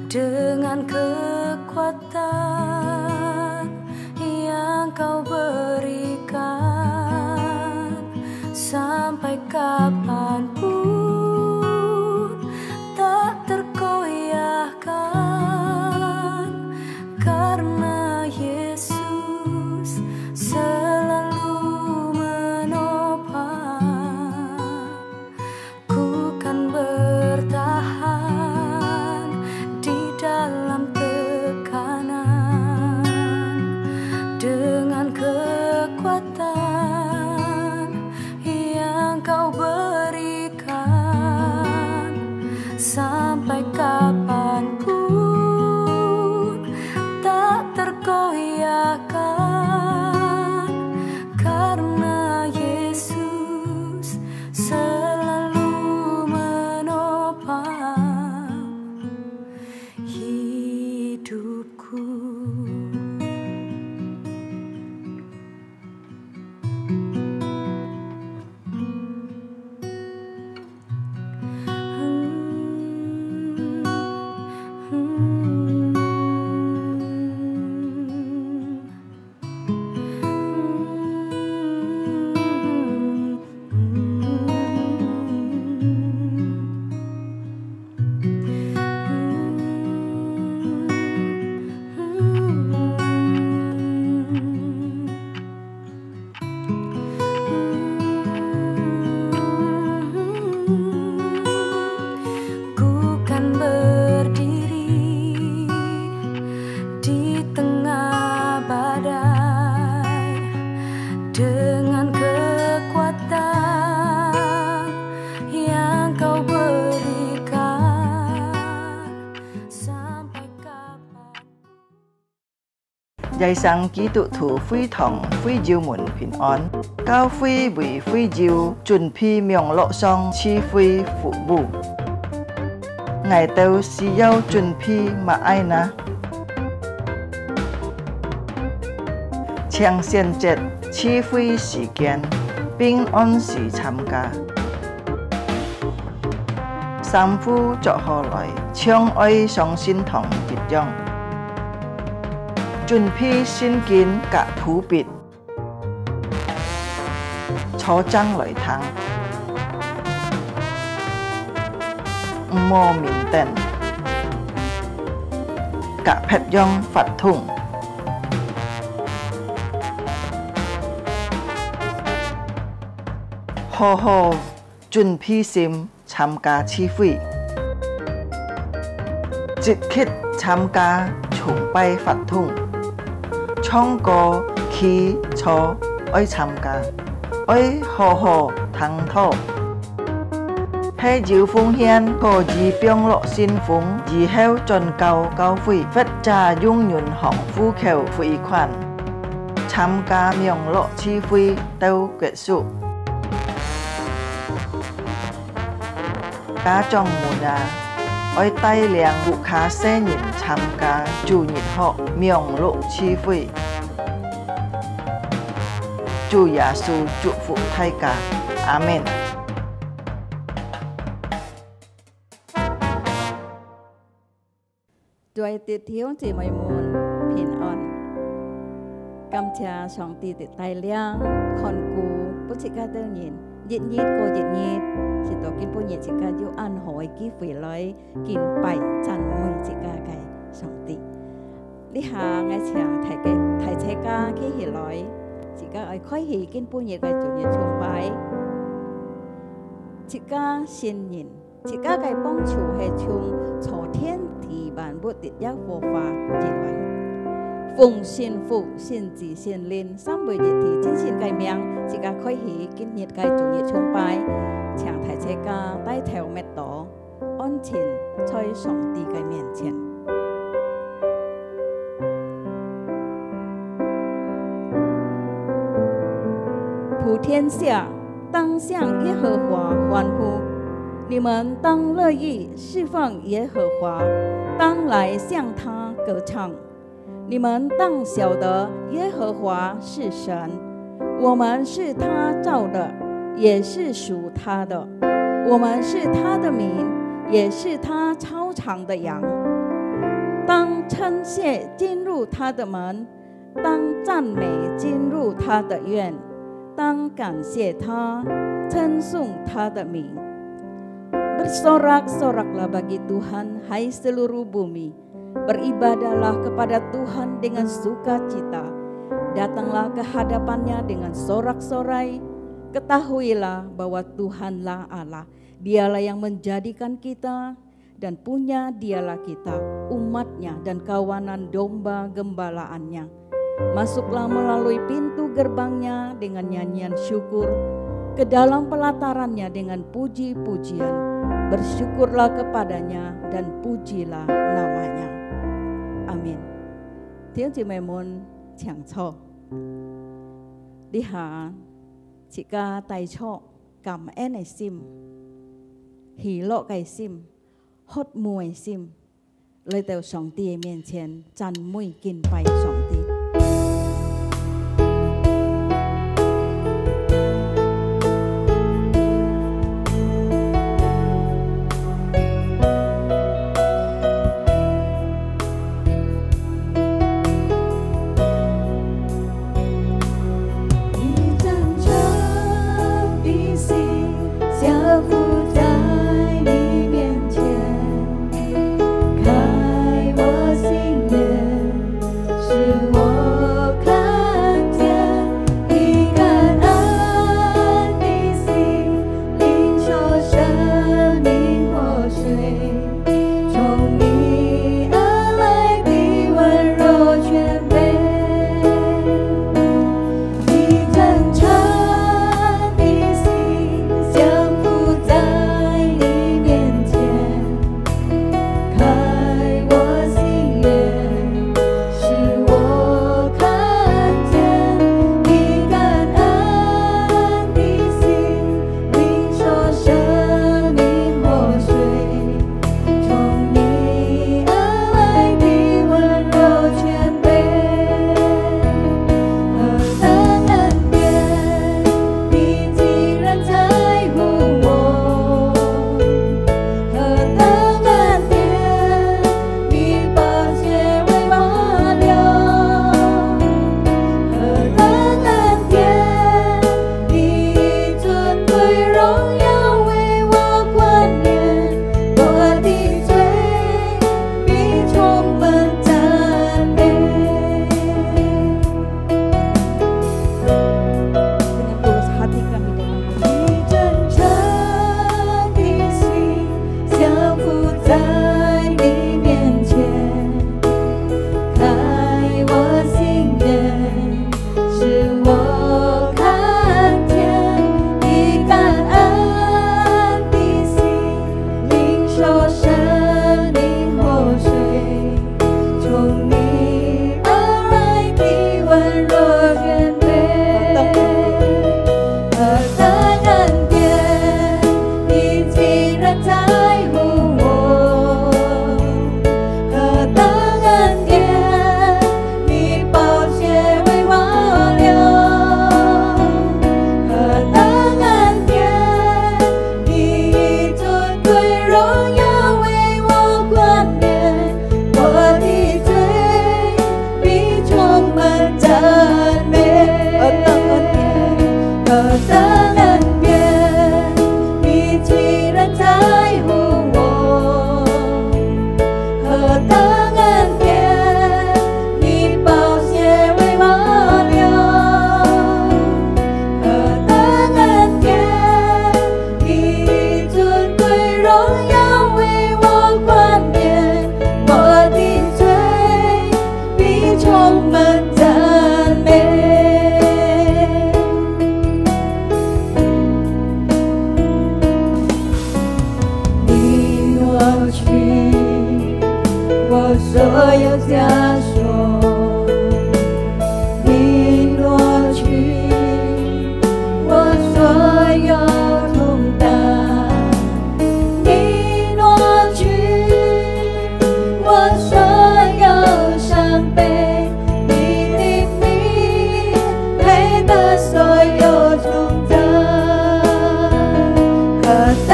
dengan kekuatan yang Kau berikan, sampai kapanpun tak terkoyahkan, karena Yesus selalu menopang. Ku kan bertahan di dalam tekanan dengan kekuatan yang Kau berikan, sampai kapanpun tak terkoyahkan, karena Yesus selalu menopang hidupku. Dengan kekuatan yang Kau berikan, sampai kapan. 在生基督徒會堂會照門平安，教會為會照準備名錄上賜會服務。我哋需要準備乜嘢呢？搶先節賜會時間並按時參加，三夫作下來，將愛上信堂結帳。準備聖經及譜別，初章來聽，唔好面等，及撇樣發通，好好準備心參加聚會，積極參加崇拜發通。唱歌、祈禱愛參加，愛好好聽禱，係照奉獻可以變落信奉，以後進教教會，或者用銀行戶口匯款，參加名錄聚會到結束。家長們啊，愛帶領顧客新人參加主日學名錄聚會。主耶穌祝福大家，阿們。 ด้วยติดเที่ยวจีไม่มูลผินอ่อนกำชาสองตีติดไตเลี้ยงคอนกูปุชิกาเตอร์ยินยิดยิดโกยิดยิดสิโตกินปุ่นยิดจิกายุอันหอยกี้ฝีร้อยกินไปจันมวยจิกาไก่สองตีลิหาไงเฉียงไทยเกตไทยเชกาขี้หิร้อยจิกาไอ้ค่อยหีกินปุ่นยิดไก่จุดยิดชงไปจิกาชินยินจิกาไก่ป้องชูให้ชุงโฉเทียนทีบานบุติดยักษ์โฟฟ้าจินไว้奉信父信子信靈三位一體真善計命自家開喜見熱計做熱衝拜長提車家低頭滅朵安前在上帝嘅面前普天下當向耶和華歡呼你們當樂意侍奉耶和華當來向他歌唱你們當曉得耶和華是神，我們是他造的，也是屬他的。我們是他的民，也是他操場的羊。 称谢进入他的门，当赞美进入他的院，当感谢他，称颂他的名。Bersorak-soraklah bagi Tuhan, hai seluruh bumi. Beribadahlah kepada Tuhan dengan sukacita. Datanglah ke hadapannya dengan sorak-sorai. Ketahuilah bahwa Tuhanlah Allah. Dialah yang menjadikan kita, dan punya dialah kita, umatnya dan kawanan domba gembalaannya. Masuklah melalui pintu gerbangnya dengan nyanyian syukur, ke dalam pelatarannya dengan puji-pujian. Bersyukurlah kepadanya dan pujilah namanya. Amin. Tiếng chị mẹ muốn chẳng cho đi hạ chị ca tay cho cảm ơn này sim hỉ lộ cái sim hốt mùi sim lời tàu sóng tì miền chén chăn mùi kinh bay sóng tì.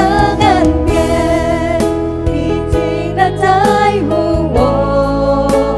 Tangan dia, di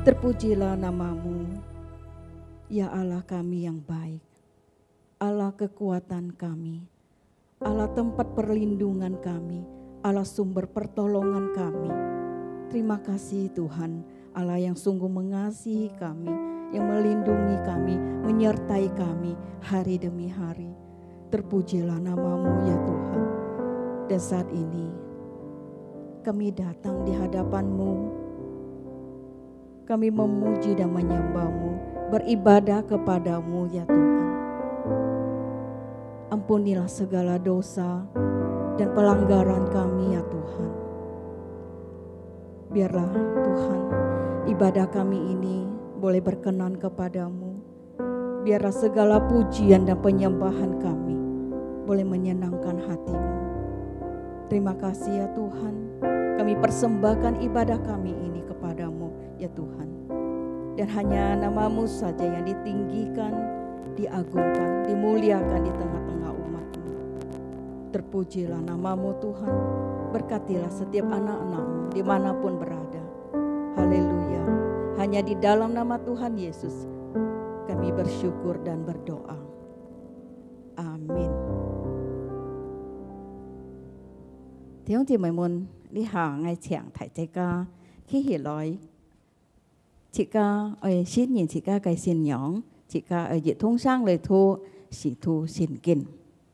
Terpujilah nama-Mu, ya Allah kami yang baik, Allah kekuatan kami, Allah tempat perlindungan kami, Allah sumber pertolongan kami. Terima kasih Tuhan, Allah yang sungguh mengasihi kami, yang melindungi kami, menyertai kami hari demi hari. Terpujilah nama-Mu ya Tuhan. Dan saat ini kami datang di hadapan-Mu, kami memuji dan menyembah-Mu, beribadah kepada-Mu ya Tuhan. Ampunilah segala dosa dan pelanggaran kami ya Tuhan. Biarlah Tuhan ibadah kami ini boleh berkenan kepada-Mu. Biarlah segala pujian dan penyembahan kami boleh menyenangkan hati-Mu. Terima kasih ya Tuhan, kami persembahkan ibadah kami ini kepada-Mu ya Tuhan. Dan hanya nama-Mu saja yang ditinggikan, diagungkan, dimuliakan di tengah-tengah umat-Mu. Terpujilah nama-Mu Tuhan, berkatilah setiap anak-anak-Mu dimanapun berada. Haleluya, hanya di dalam nama Tuhan Yesus kami bersyukur dan berdoa. Amin.弟兄姊妹們，呢下我請大家起起來，大家宣言自家嘅信仰，大家熱通上嚟讀使徒信經。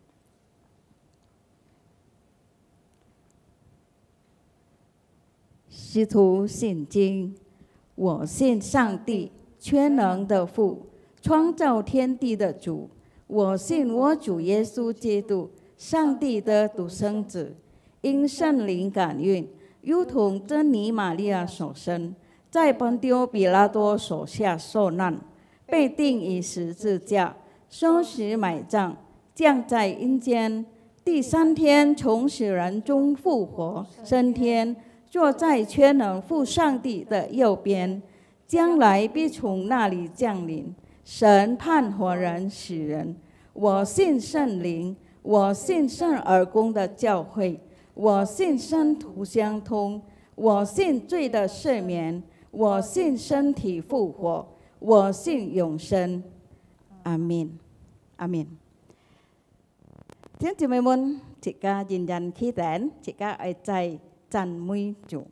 使徒信經，我信上帝，全能的父，創造天地的主。我信我主耶穌基督，上帝的獨生子。因聖靈感孕，如同真尼瑪利亞所生，在本丟比拉多手下受難，被釘於十字架，受死埋葬，降在陰間。第三天從死人中復活，升天，坐在全能父上帝的右邊，將來必從那裡降臨，審判活人死人。我信聖靈，我信聖而公的教會。我信聖徒相通，我信罪的赦免，我信身體復活，我信永生。阿們，阿們。弟兄姊妹們，大家ยืนยันขี้แตน大家愛ใจ讚美主。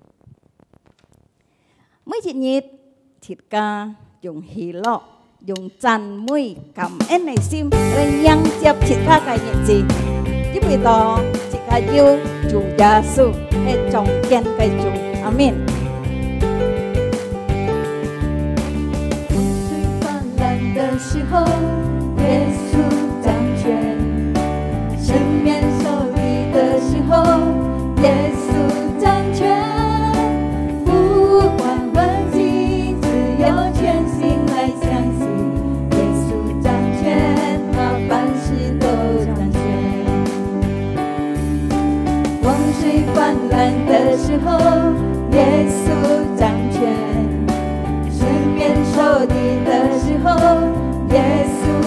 每一日，大家用喜樂、用讚美、感恩的心來迎接大家嘅日子。因為到大家要主耶穌係中間嘅主，阿們。 水泛濫的時候，耶穌掌權；生命受敵的時候，耶穌掌權。不管環境，只有全心來相信，耶穌掌權，他凡事都掌權。洪水泛濫的時候，耶穌掌權；水面受敵的時候，耶穌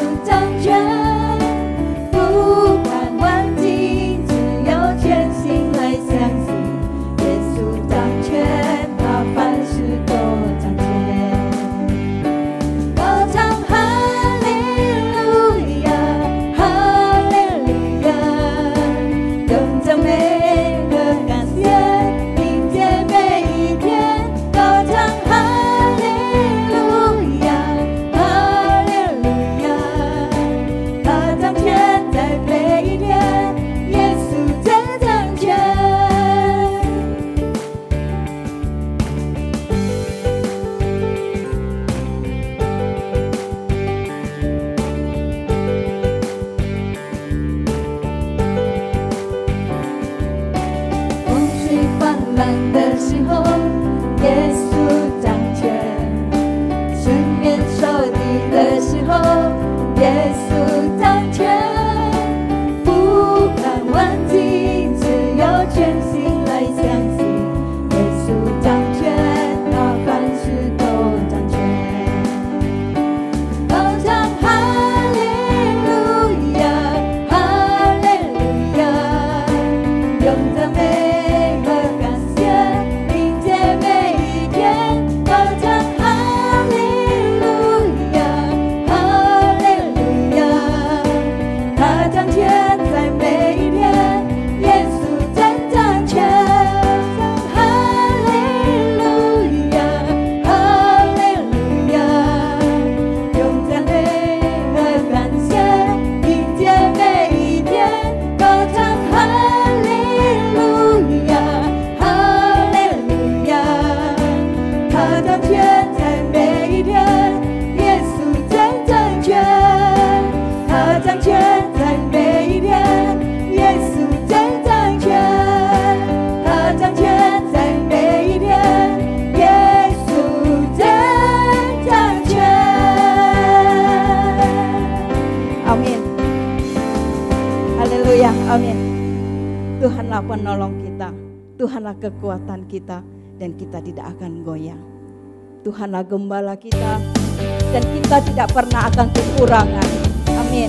他掌权在每一天，耶稣真掌权，他掌权在每一天，耶稣真掌权，他掌权在每一天，耶稣真掌权。阿们，哈利路亚，阿们。Tuhanlah penolong kita, Tuhanlah kekuatan kita, dan kita tidak akan goyang. Tuhanlah gembala kita, dan kita tidak pernah akan kekurangan. Amin.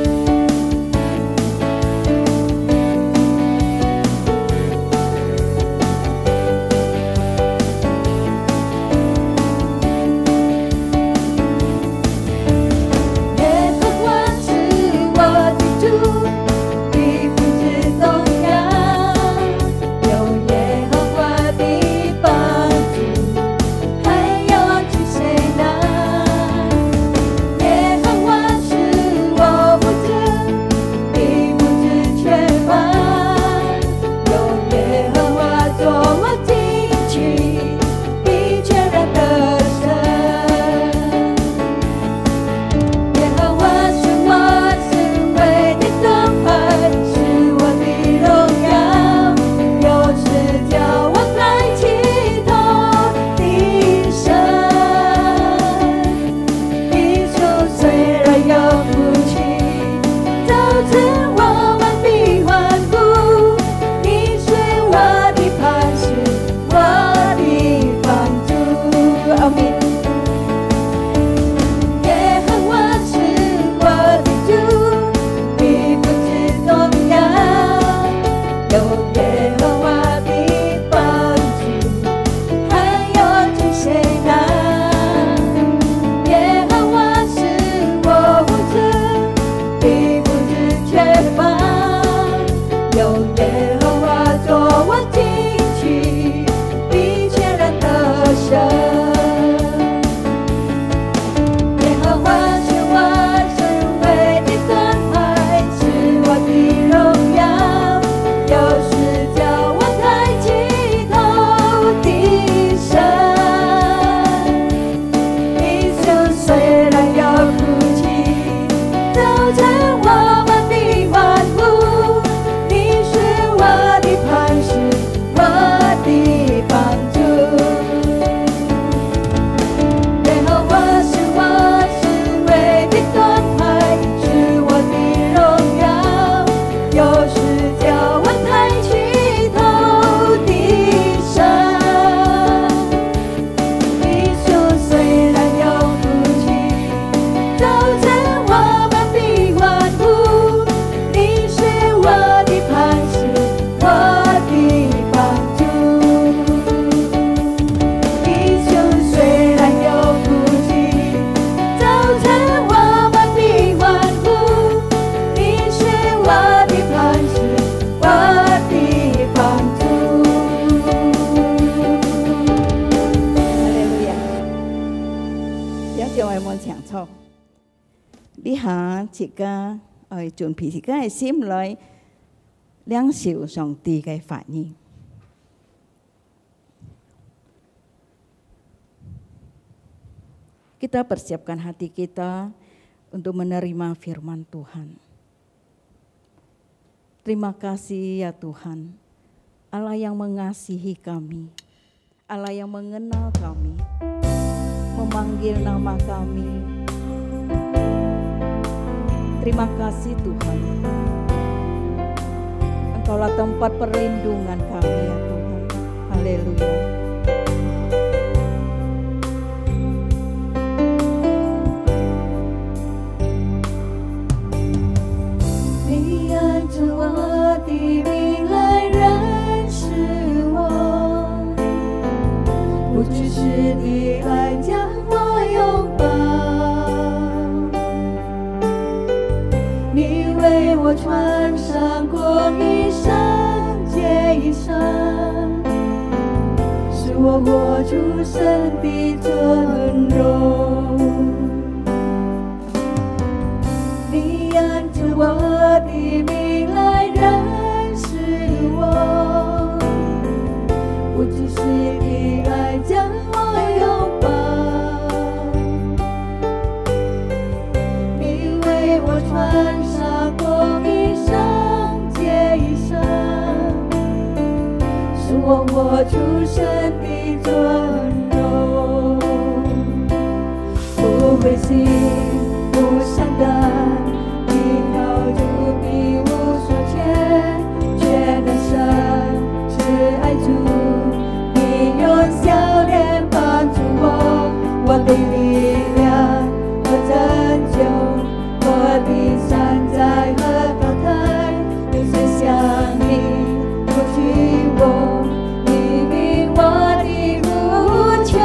Chị ca ở chuẩn bị chị ca xem lại lắng xỉu song ti cái phản nhiên. Kita persiapkan hati kita untuk menerima firman Tuhan. Terima kasih ya Tuhan, Allah yang mengasihi kami, Allah yang mengenal kami, memanggil nama kami. Terima kasih Tuhan, Engkaulah tempat perlindungan kami ya Tuhan. Haleluya. 尊荣，不灰心，不伤感，依靠主必无所缺，却能胜，只爱主，你用笑脸帮助我，我的力量和拯救。我的山寨和高台，有谁像你不惧我，你明我的无穷。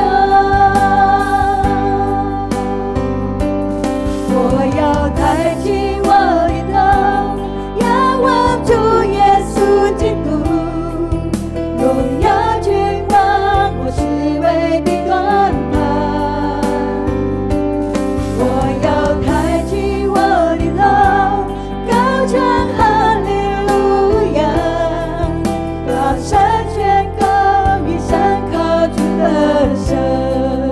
我要抬起我的头，仰望主耶稣基督，荣耀君王，我是唯的盾牌。我要抬起我的头，高唱哈利路亚，大声宣告一生靠主的神。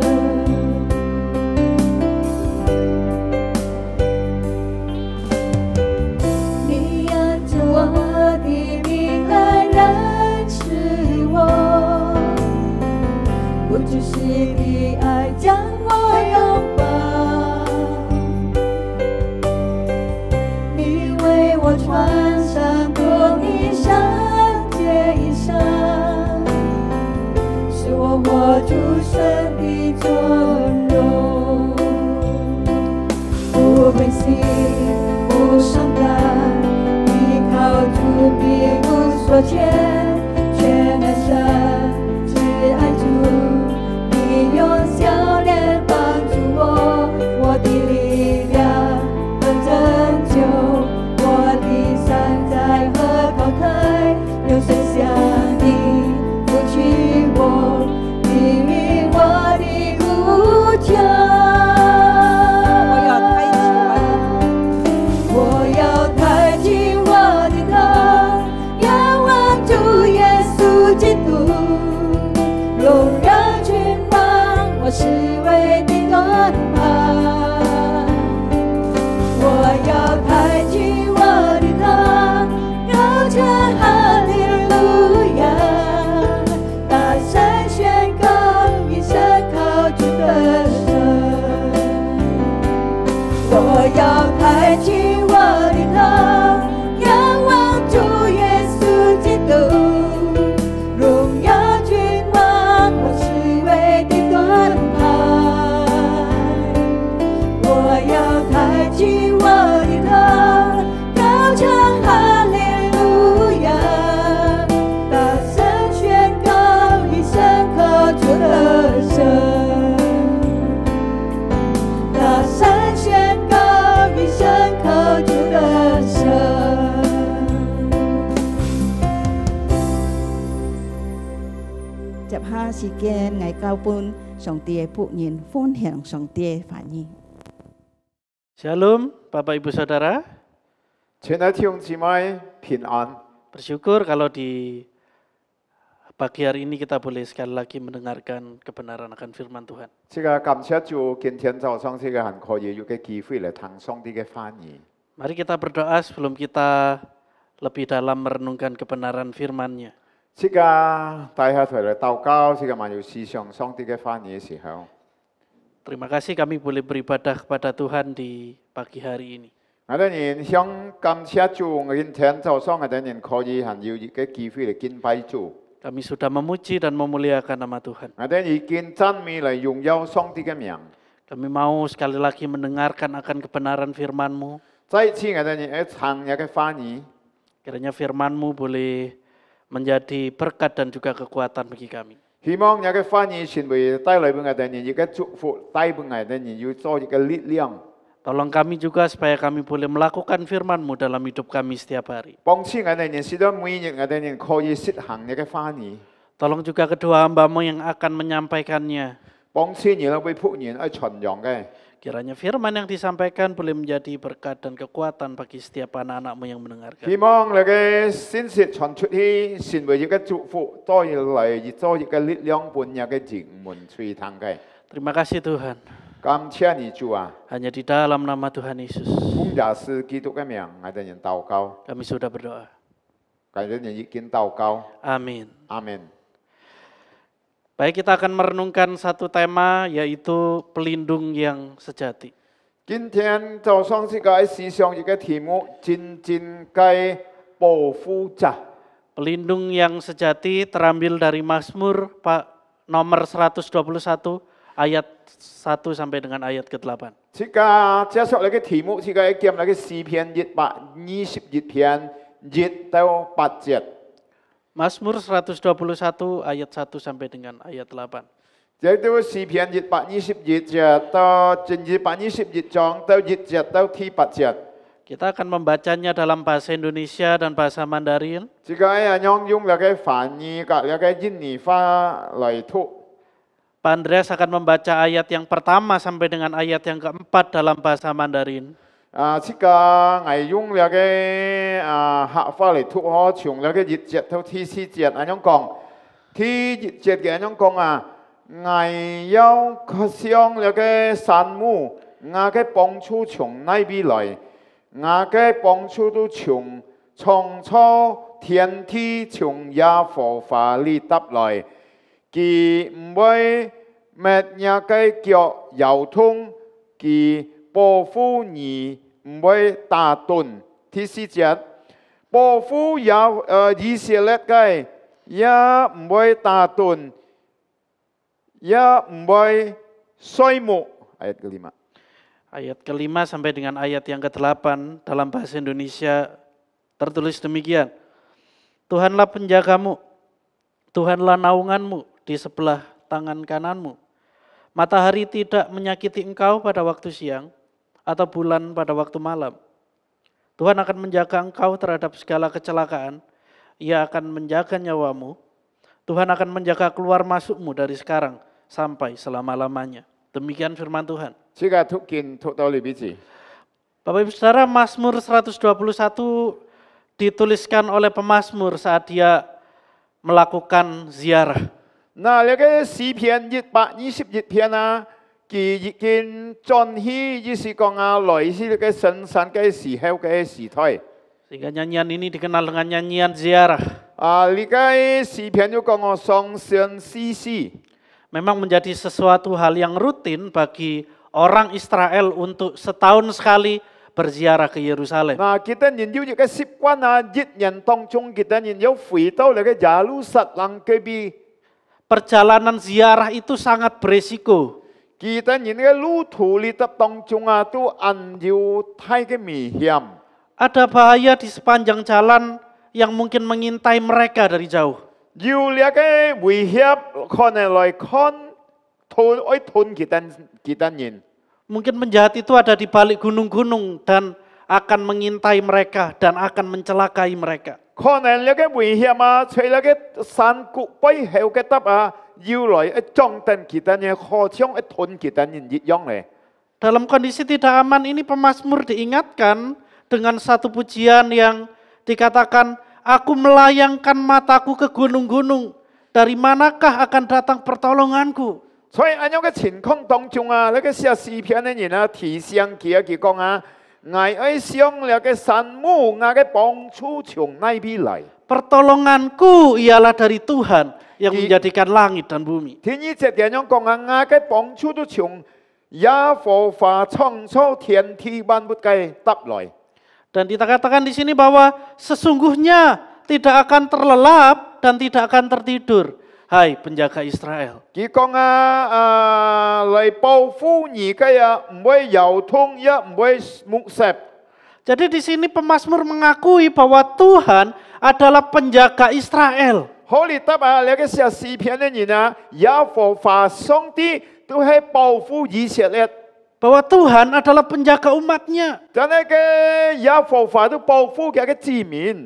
你按着我的名来认识我，不只是你爱将我拥抱，你为我穿上多衣裳，结衣裳，使我握住神的尊荣，不灰心，不伤感，依靠主必无所缺，却能胜，只爱主。你用笑脸帮助我，我的力量和拯救，我的山寨和高台，有谁像你不惧我，你明我的无穷。我要抬起我的头，仰望主耶稣基督，荣耀君王，我是唯的盾牌。我要抬起我的头，高唱哈利路亚，大声宣告一生靠主的神。我要抬起我的头，仰望主耶稣基督，荣耀君王，我是唯的盾牌。我要抬起我的头，高唱哈利路亚，大声宣告一生靠主的神，大声宣告一生靠主的神。 接下時間，我交半上帝嘅僕人分享上帝嘅反應。 Shalom, Bapak Ibu Saudara. 亲爱的弟兄姊妹，平安。 Bersyukur kalau di pagi hari ini kita boleh sekali lagi mendengarkan kebenaran akan firman Tuhan. 这个感谢主，今天早上这个很可以有个机会来听上帝的翻译。 Mari kita berdoa sebelum kita lebih dalam merenungkan kebenaran firman-Nya. 这个大家同来祷告，这个蛮有思想上帝的翻译的时候， Terima kasih kami boleh beribadah kepada Tuhan di pagi hari ini. 我哋人想感谢主，我今天早上我哋人可以很有一个机会来敬拜主， Kami sudah memuji dan memuliakan nama Tuhan. 我哋已經讚美嚟榮耀上帝嘅名。 Kami mau sekali lagi mendengarkan akan kebenaran firman-Mu. 再次我哋人唱一個翻譯， Kiranya firman-Mu boleh menjadi berkat dan juga kekuatan bagi kami. 希望一個翻譯成為帶來俾我哋人一個祝福，帶俾我哋人要做一個力量。 Tolong kami juga supaya kami boleh melakukan firman-Mu dalam hidup kami setiap hari. 幫助我哋人使到每日我哋人可以實行一個翻譯， Tolong juga kedua hamba-Mu yang akan menyampaikannya. 幫助你為僕人去傳揚嘅。 Kiranya firman yang disampaikan boleh menjadi berkat dan kekuatan bagi setiap anak-anak-Mu yang mendengarkan. 希望你嘅信息傳出去，成為一個祝福，多嚟做一個力量，伴一個人們隨行嘅。 Terima kasih Tuhan. 感謝你主啊！ Hanya di dalam nama Tuhan Yesus 奉耶穌基督嘅名，我哋人禱告， kami sudah berdoa. 我哋人已經禱告， Amin. 阿門。 Baik, kita akan merenungkan satu tema yaitu pelindung yang sejati. 今天早上这个思想一个题目，真该保护者。 Pelindung yang sejati terambil dari Mazmur nomor 121 ayat 1 sampai dengan ayat ke-8. 这个接下来嘅題目，這個係劍嚟嘅詩篇121篇1到8節。 Mazmur 121 ayat 1 sampai dengan ayat 8. 這都詩篇121節到121章到1節到第8節。 Kita akan membacanya dalam bahasa Indonesia dan bahasa Mandarin. 這個係用嚟嘅翻譯及嚟嘅印尼話嚟讀。 Pak Andreas akan membaca ayat yang pertama sampai dengan ayat yang keempat dalam bahasa Mandarin. 這個係用嚟嘅客話嚟讀，我從嚟嘅1節到第4節咁樣講。第1節嘅咁樣講啊，我要渴想嚟嘅山木，我嘅幫助從哪邊來？ 我嘅幫助都從創造天地，從耶和華裏得來。佢唔會滅人嘅腳搖動，佢保護你唔會打盹。第4節，保護以色列嘅也唔會打盹，也唔會睡夢。ayat kelima. Ayat kelima sampai dengan ayat yang ke-8 dalam bahasa Indonesia tertulis demikian. Tuhanlah penjagamu, Tuhanlah naunganmu di sebelah tangan kananmu. Matahari tidak menyakiti engkau pada waktu siang, atau bulan pada waktu malam. Tuhan akan menjaga engkau terhadap segala kecelakaan, Ia akan menjaga nyawamu. Tuhan akan menjaga keluar masukmu dari sekarang sampai selama-lamanya. Demikian firman Tuhan. Bapak Ibu Saudara, Mazmur 121 dituliskan oleh pemazmur saat dia melakukan ziarah. Nah, lagi 詩篇121篇啊，佢已經準備就是講啊，來是個神山嘅時候嘅時代。 Sehingga nyanyian ini dikenal dengan nyanyian ziarah. 呢個詩篇就講我上神詩詩。 Memang menjadi sesuatu hal yang rutin bagi orang Israel untuk setahun sekali berziarah ke Yerusalem. Nah, kita nhìn cái習慣啊，一年當中kita nhìn回到那個耶路撒冷嗰邊。 Perjalanan ziarah itu sangat beresiko. Kita nhìn cái路途裏頭當中啊，都按照太嘅危險。 Ada bahaya di sepanjang jalan yang mungkin mengintai mereka dari jauh. 要呢個威脅可能來看，吞kita nhìn。 Mungkin penjahat itu ada di balik gunung-gunung dan akan mengintai mereka dan akan mencelakai mereka. 可能呢個威脅啊，除呢個山谷背後嘅搭啊，要來撞登kita nhìn，好像吞kita nhìn一樣咧。 Dalam kondisi tidak aman ini pemazmur diingatkan dengan satu pujian yang dikatakan, aku melayangkan mataku ke gunung-gunung, dari manakah akan datang pertolonganku? 所以喺呢個情況當中啊，呢個寫詩篇嘅人啊，提醒佢講啊，我愛想呢個山木，我嘅幫助從哪邊來？ Pertolonganku ialah dari Tuhan yang menjadikan langit dan bumi. 第二節嘅人講啊，我嘅幫助都從耶和華創造天地萬物嘅得來。 Dan dikatakan di sini bahwa sesungguhnya tidak akan terlelap dan tidak akan tertidur. Hai penjaga Israel. 佢講啊，嚟保護你嘅呀，唔會搖動，也唔會木石。 Jadi di sini pemazmur mengakui bahwa Tuhan adalah penjaga Israel. 好你答啊，呢個寫詩篇嘅人啊，耶和華上帝都係保護以色列。 Bahwa Tuhan adalah penjaga umatnya. Dan耶和華都保護佢嘅子民。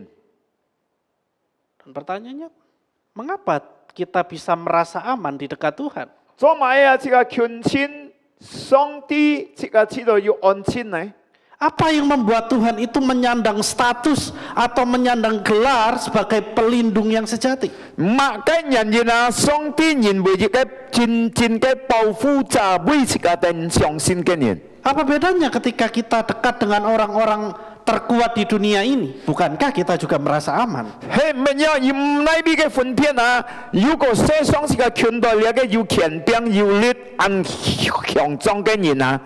Dan pertanyaannya, mengapa kita bisa merasa aman di dekat Tuhan? 做咩啊？這個權親上帝，這個知道要安親呢？ Apa yang membuat Tuhan itu menyandang status atau menyandang gelar sebagai pelindung yang sejati? Maka nyanyian上帝認為一個真正嘅保護者，為這個人相信嘅人。 Apa bedanya ketika kita dekat dengan orang-orang terkuat di dunia ini, bukankah kita juga merasa aman? 嘿，乜嘢要內邊嘅分片啊？如果世上是個權代了嘅有權柄有力按強壯嘅人啊，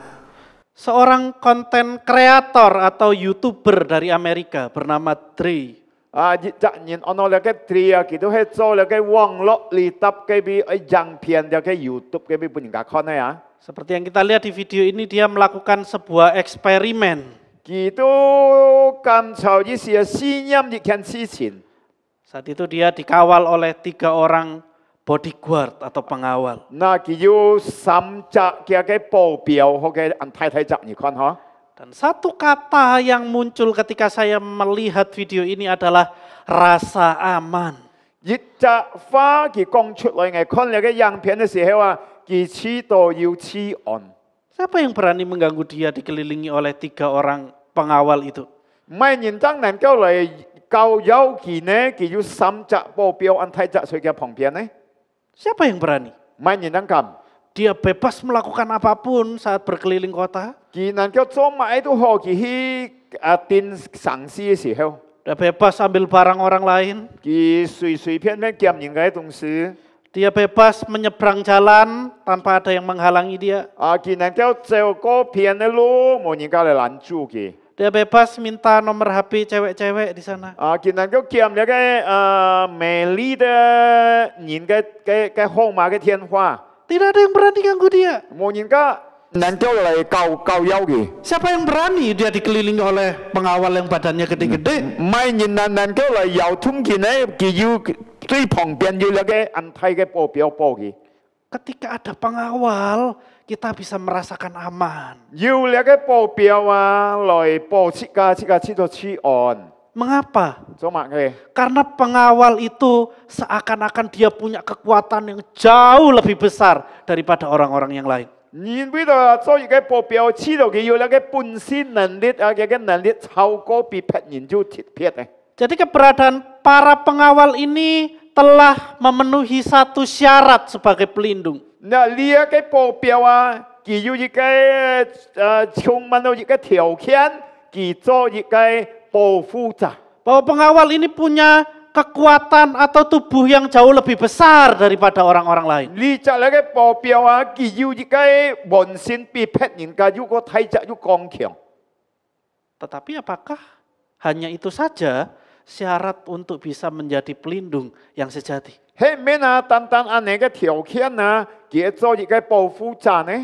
Seorang konten kreator atau YouTuber dari Amerika bernama Dre. 啊，日人按我了嘅對啊，佢都係做了嘅網絡裏搭嘅比樣片了嘅 YouTube 嘅比本人家看嘅啊， Seperti yang kita lihat di video ini, dia melakukan sebuah eksperimen. 佢都甘草一些試驗一件事情。 Saat itu dia dikawal oleh 3 orang bodyguard atau pengawal. 那佢要3隻嘅保鏢或嘅按太太隻，你看嗬。 Dan satu kata yang muncul ketika saya melihat video ini adalah rasa aman. 一隻花佢講出來，我看了嘅樣片嘅時候啊，佢知道要黐岸。 Siapa yang berani mengganggu dia dikelilingi oleh 3 orang pengawal itu? 唔係人真能夠嚟教友佢呢，佢要3隻保鏢按太隻水嘅旁邊呢， Siapa yang berani? 唔係人能咁。 Dia bebas melakukan apapun saat berkeliling kota. 佢能夠做乜都好，佢去電城市嘅時候， Dia bebas ambil barang orang lain. 佢隨便便夾人嘅東西。 Dia bebas menyeberang jalan tanpa ada yang menghalangi dia. 佢能夠走嗰片嘅路，冇人家嚟攔住佢。 Dia bebas minta nomor HP cewek-cewek di sana. 佢能夠夾你嘅美麗嘅人嘅號碼嘅電話， Tidak ada yang berani ganggu dia. 冇人家能夠嚟教友嘅。 Siapa yang berani dia dikelilingi oleh pengawal yang badannya gede-gede? 唔係人能夠嚟搖通佢呢，佢要對旁邊要有嘅安泰嘅保鏢保佢。 Ketika ada pengawal, kita bisa merasakan aman. 要你嘅保鏢啊，來保切架知道黐岸， Mengapa? 做乜嘅？ Karena pengawal itu seakan-akan dia punya kekuatan yang jauh lebih besar daripada orang-orang yang lain. 因為到做一個保鏢，知道佢要有嘅本身能力啊，嘅能力超過比別人就鐵撇嘅。 Jadi keberadaan para pengawal ini telah memenuhi satu syarat sebagai pelindung. 那呢一個保鏢啊，佢要一個充滿到一個條件，佢做一個保護者。 Bahwa pengawal ini punya kekuatan atau tubuh yang jauh lebih besar daripada orang-orang lain. 呢隻咧嘅保鏢啊，佢要一個本身比別人家要個體質要剛強。 Tetapi apakah hanya itu saja syarat untuk bisa menjadi pelindung yang sejati? 係咩啊？單單按你嘅條件啊，佢做一個保護者呢？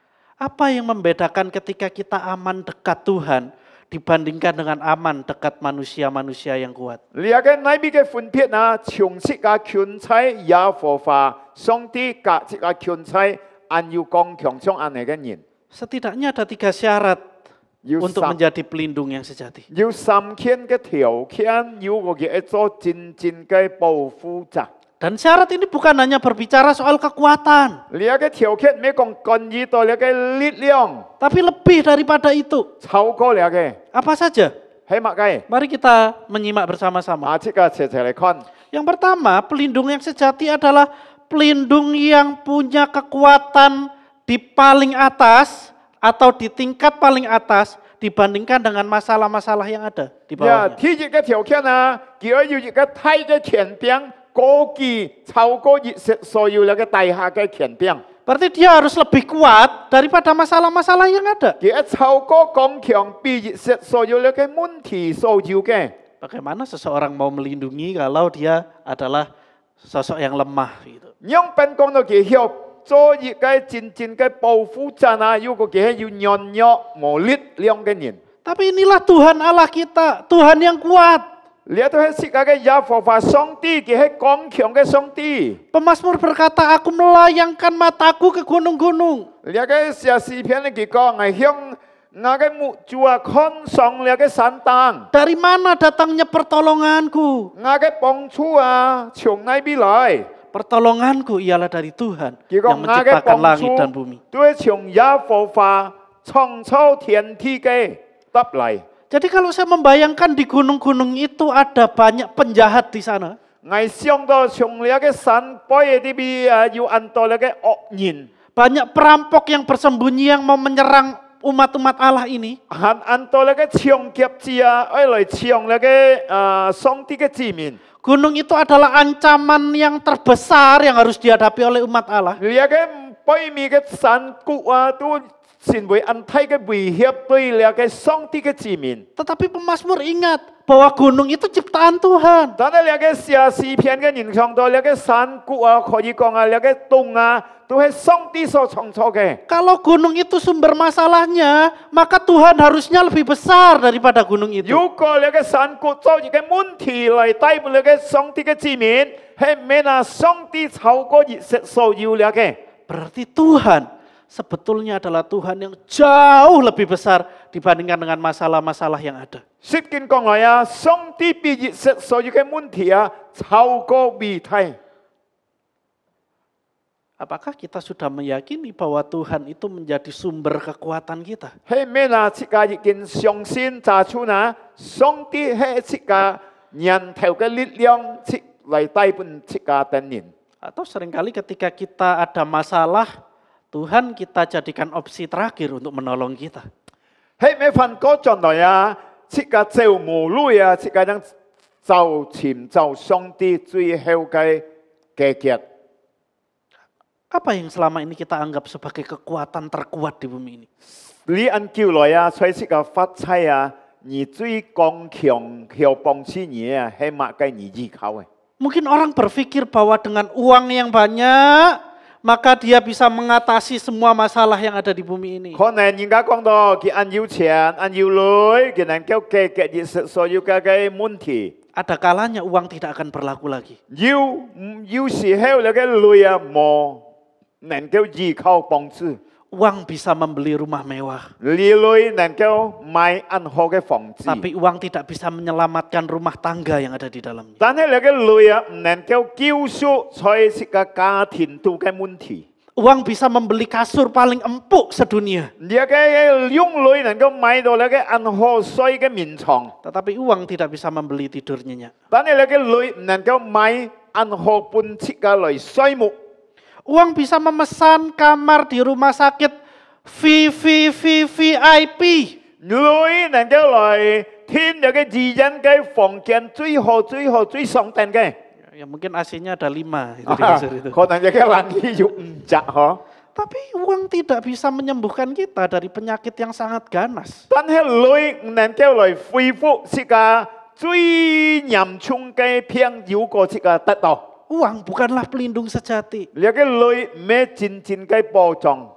Apa yang membedakan ketika kita aman dekat Tuhan dibandingkan dengan aman dekat manusia-manusia yang kuat? 呢一個內邊嘅分別啊，從事嘅權勢也和化，上帝價值嘅權勢按要剛強將按你嘅人。 Setidaknya ada 3 syarat 要 untuk menjadi pelindung yang sejati. 要3件嘅條件，要我嘅做真正嘅保護者。 Dan syarat ini bukan hanya berbicara soal kekuatan, 呢一個條件咩講關於到你嘅力量， tapi lebih daripada itu. 超過你嘅 Apa saja? 係乜嘅？ Mari kita menyimak bersama-sama. 啊，即個齊齊嚟看。 Yang pertama, pelindung yang sejati adalah pelindung yang punya kekuatan di paling atas atau di tingkat paling atas dibandingkan dengan masalah-masalah yang ada di 呀， bawahnya. 第一個條件啊，佢要一個大嘅權柄，高級超過所有那個大廈嘅權柄。 Berarti dia harus lebih kuat daripada masalah-masalah yang ada. 佢超過剛強，比所有那個問題所有嘅。 Bagaimana seseorang mau melindungi kalau dia adalah sosok yang lemah gitu. 讓本講到佢要做一個真正嘅保護者啊，如果佢係要軟弱無力量嘅人， Tapi inilah Tuhan Allah kita, Tuhan yang kuat. 你都係世界嘅耶和華上帝，佢係剛強嘅上帝。 Pemazmur berkata, aku melayangkan mataku ke gunung-gunung. 你個寫詩篇咧，佢講係向那個木柱啊，看上你個山頂， Dari mana datangnya pertolonganku? 那個幫助啊，從哪邊來？ Pertolonganku ialah dari Tuhan 佢 yang 講那個 menciptakan 幫 langit dan 助 bumi. 都係從耶和華創造天地嘅得嚟。 Jadi kalau saya membayangkan di gunung-gunung itu ada banyak penjahat di sana. 我想到從你個山背呢邊啊，要按到你個惡人， Banyak perampok yang bersembunyi yang mau menyerang umat-umat Allah ini, 行按到那个搶劫之啊，愛來搶那個上帝嘅子民。 gunung itu adalah ancaman yang terbesar yang harus dihadapi oleh umat Allah. 你那個背面嘅山谷啊，都成為安泰嘅威脅對那個上帝嘅子民。 Tetapi pemazmur ingat bahwa gunung itu ciptaan Tuhan. 但係那個寫詩篇嘅人唱到那個山谷啊，可以講啊，那個洞啊，都係上帝所創造嘅。 Kalau gunung itu sumber masalahnya, maka Tuhan harusnya lebih besar daripada gunung itu. 如果那個山谷造一個問題來逮捕那個上帝嘅子民，係咩啊？上帝超過一切所有那個。 Berarti Tuhan sebetulnya adalah Tuhan yang jauh lebih besar dibandingkan dengan masalah-masalah yang ada. 聖經講來啊，上帝比一切所有嘅問題啊，超過美太。 Apakah kita sudah meyakini bahwa Tuhan itu menjadi sumber kekuatan kita? 係咩啊？即個已經相信查出啊，上帝係即個人頭嘅力量，即嚟帶本即個等人。 Atau seringkali ketika kita ada masalah, Tuhan kita jadikan opsi terakhir untuk menolong kita. 係咩份嗰陣來啊？即個做無路啊，即個人就尋找上帝最後嘅解決。 Apa yang selama ini kita anggap sebagai kekuatan terkuat di bumi ini? 你按叫來啊，所以即個發財啊，你最剛強要幫助你啊，係乜嘅你依靠嘅？ Mungkin orang berpikir bahwa dengan uang yang banyak, maka dia bisa mengatasi semua masalah yang ada di bumi ini. 可能人家講到佢按要錢、按要女，佢能夠解決所有嘅問題。 Ada kalanya uang tidak akan berlaku lagi. 有時候那個女啊冇能夠依靠幫助， Uang bisa membeli rumah mewah, 你女能夠買安好嘅房子， tapi uang tidak bisa menyelamatkan rumah tangga yang ada di dalamnya. 但係那個女啊唔能夠救贖在這個家庭度嘅問題。 Uang bisa membeli kasur paling empuk sedunia, 你個用女能夠買到那個安好睡嘅眠床， tetapi uang tidak bisa membeli tidur nyenyak. 但係那個女唔能夠買安好半切嘅來睡木。 Uang bisa memesan kamar di rumah sakit VIP. 女能夠來添那個二人嘅房間最好最上等嘅。 Ya mungkin AC-nya ada 5 itu di kasur itu. 可能有個冷氣要5隻嗬。 Tapi uang tidak bisa menyembuhkan kita dari penyakit yang sangat ganas. 但係女唔能夠來恢復這個最嚴重嘅病，如果這個得到， Uang bukanlah pelindung sejati. 你個女咩真正嘅保障？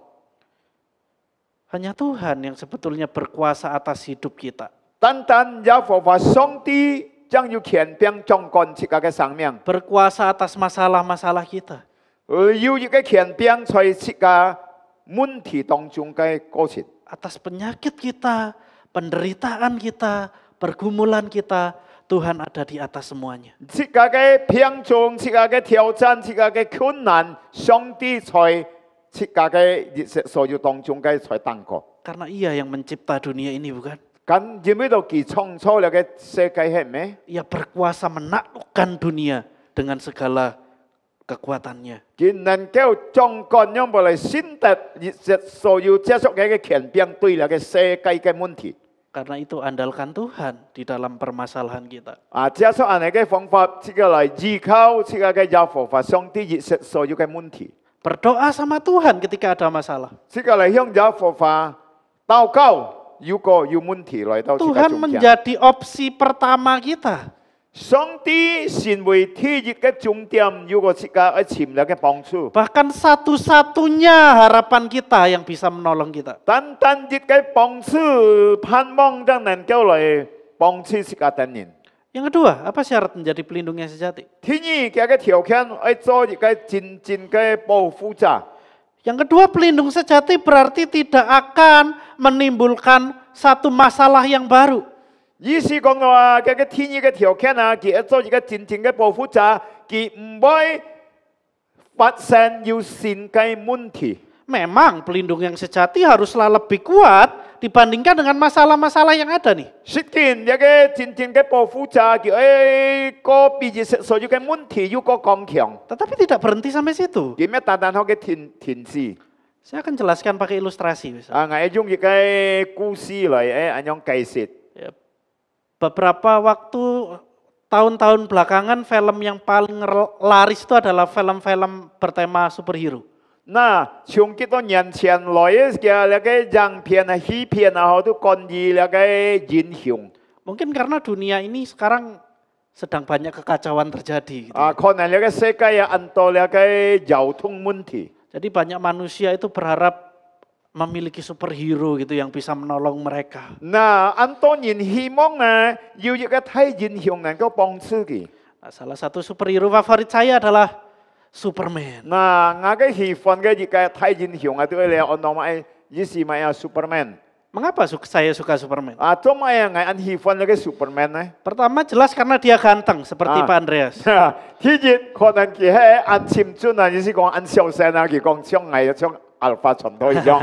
Hanya Tuhan yang sebetulnya berkuasa atas hidup kita. 單單耶和華上帝將要權柄掌管這個嘅生命， Berkuasa atas masalah-masalah kita. 要一個權柄在這個問題當中嘅過程。 Atas penyakit kita, penderitaan kita, pergumulan kita, Tuhan ada di atas semuanya. 這個嘅病痛、這個嘅挑戰、這個嘅困難，上帝在這個嘅所有當中嘅在當過。 Karena Ia yang mencipta dunia ini, bukan? 咁因為到佢創造了嘅世界係咩？ Ia berkuasa menaklukkan dunia dengan segala kekuatannya. 佢能夠掌管讓我哋先得所有接觸嘅權柄對了嘅世界嘅問題。 Karena itu andalkan Tuhan di dalam permasalahan kita. 接觸人哋嘅方法，這個嚟依靠這個嘅耶和華上帝熱實所有嘅問題。 Berdoa sama Tuhan ketika ada masalah. 這個嚟向耶和華禱告，如果有問題來到這個 Tuhan 中間。 menjadi opsi pertama kita. 上帝成為第一嘅重點，如果這個係潛力嘅幫助。 Bahkan satu-satunya harapan kita yang bisa menolong kita. 單一嘅幫助，盼望都能夠嚟幫助這個等人。 Yang kedua, apa syarat menjadi pelindung yang sejati? 第二嘅條件係做一個真正嘅保護者。 Yang kedua, pelindung sejati berarti tidak akan menimbulkan satu masalah yang baru. 意思講到話，嘅第二嘅條件啊，佢係做一個真正嘅保護者，佢唔會發生要新嘅問題。 Memang pelindung yang sejati haruslah lebih kuat dibandingkan dengan masalah-masalah yang ada nih. 實踐一個真正嘅保護者，佢係個比以所有嘅問題要個剛強， Tetapi tidak berhenti sampai situ. 佢咩單單好嘅停止。 Saya akan jelaskan pakai ilustrasi. Misalnya. Ngai dùng những cái故事嚟anh yang解釋。 Ya, beberapa waktu tahun-tahun belakangan film yang paling laris itu adalah film-film bertema superhero. 那從幾多年前來嘅那個影片啊、戲片啊，都關於那個英雄。 Mungkin karena dunia ini sekarang sedang banyak kekacauan terjadi. Gitu. 可能那個世界有很多那個交通問題。 Jadi banyak manusia itu berharap memiliki superhero gitu yang bisa menolong mereka. 那很多人希望啊，要一個太英雄能夠幫助佢。 Nah, salah satu superhero favorit saya adalah Superman. 那我嘅喜歡嘅一個太英雄啊，都係我諗係意思咪啊 Superman。 Mengapa saya suka Superman? 做咩啊？我很喜歡那個 Superman 呢？ Pertama jelas karena dia ganteng seperti Pak Andreas. 第一可能佢係按簽準啊，意思講按小聲啊，佢講像我像 Alpha 傳統一樣。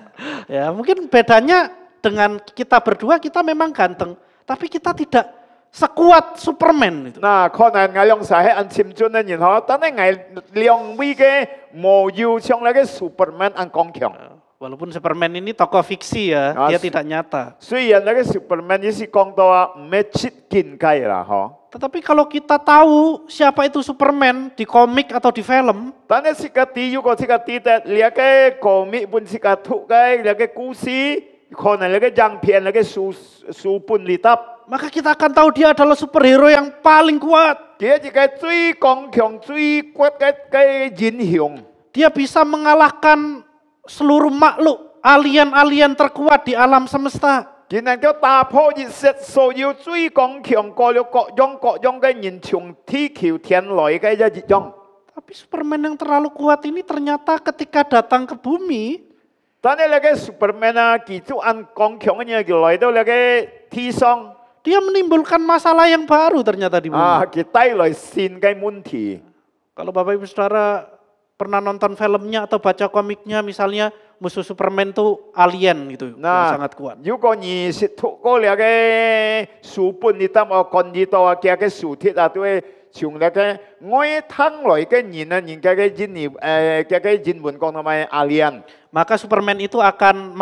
Ya, mungkin bedanya dengan kita berdua, kita memang ganteng, tapi kita tidak sekuat Superman itu. 嗱，可能我用晒係按簽準嘅然後，但係我兩位嘅冇要像那個 Superman 按講強。 Walaupun Superman ini tokoh fiksi ya, dia tidak nyata. 雖然那個 Superman 意思講到啊，唔係切見計啦，嗬。 Tetapi kalau kita tahu siapa itu Superman di komik atau di film, 但係時間啲如果時間啲嘅，你個個米本時間讀嘅，你個故事，可能你個影片，你個書本裏頭。 maka kita akan tahu dia adalah superhero yang paling kuat. Dia juga最剛強、最骨嘅英雄。 Dia bisa mengalahkan seluruh makhluk, alien-alien terkuat di alam semesta. 佢能夠打破一切所有最剛強、過了各樣嘅人從地球天來嘅一樣。 Tapi Superman yang terlalu kuat ini ternyata ketika datang ke bumi, 但係你嘅 Superman 啊，佢就按剛強嘅嘢，佢來到你嘅地上， dia menimbulkan masalah yang baru ternyata di bumi. 佢帶來新嘅問題。 Kalau Bapak Ibu Saudara pernah nonton filmnya atau baca komiknya, misalnya musuh Superman itu alien gitu, yang sangat kuat. 如果你是透過你嘅書本裏頭啊，看見到啊，佢嘅書貼啊，都係從那個外灘來嘅人啊，人家嘅英文講到咩 alien。 Maka Superman itu akan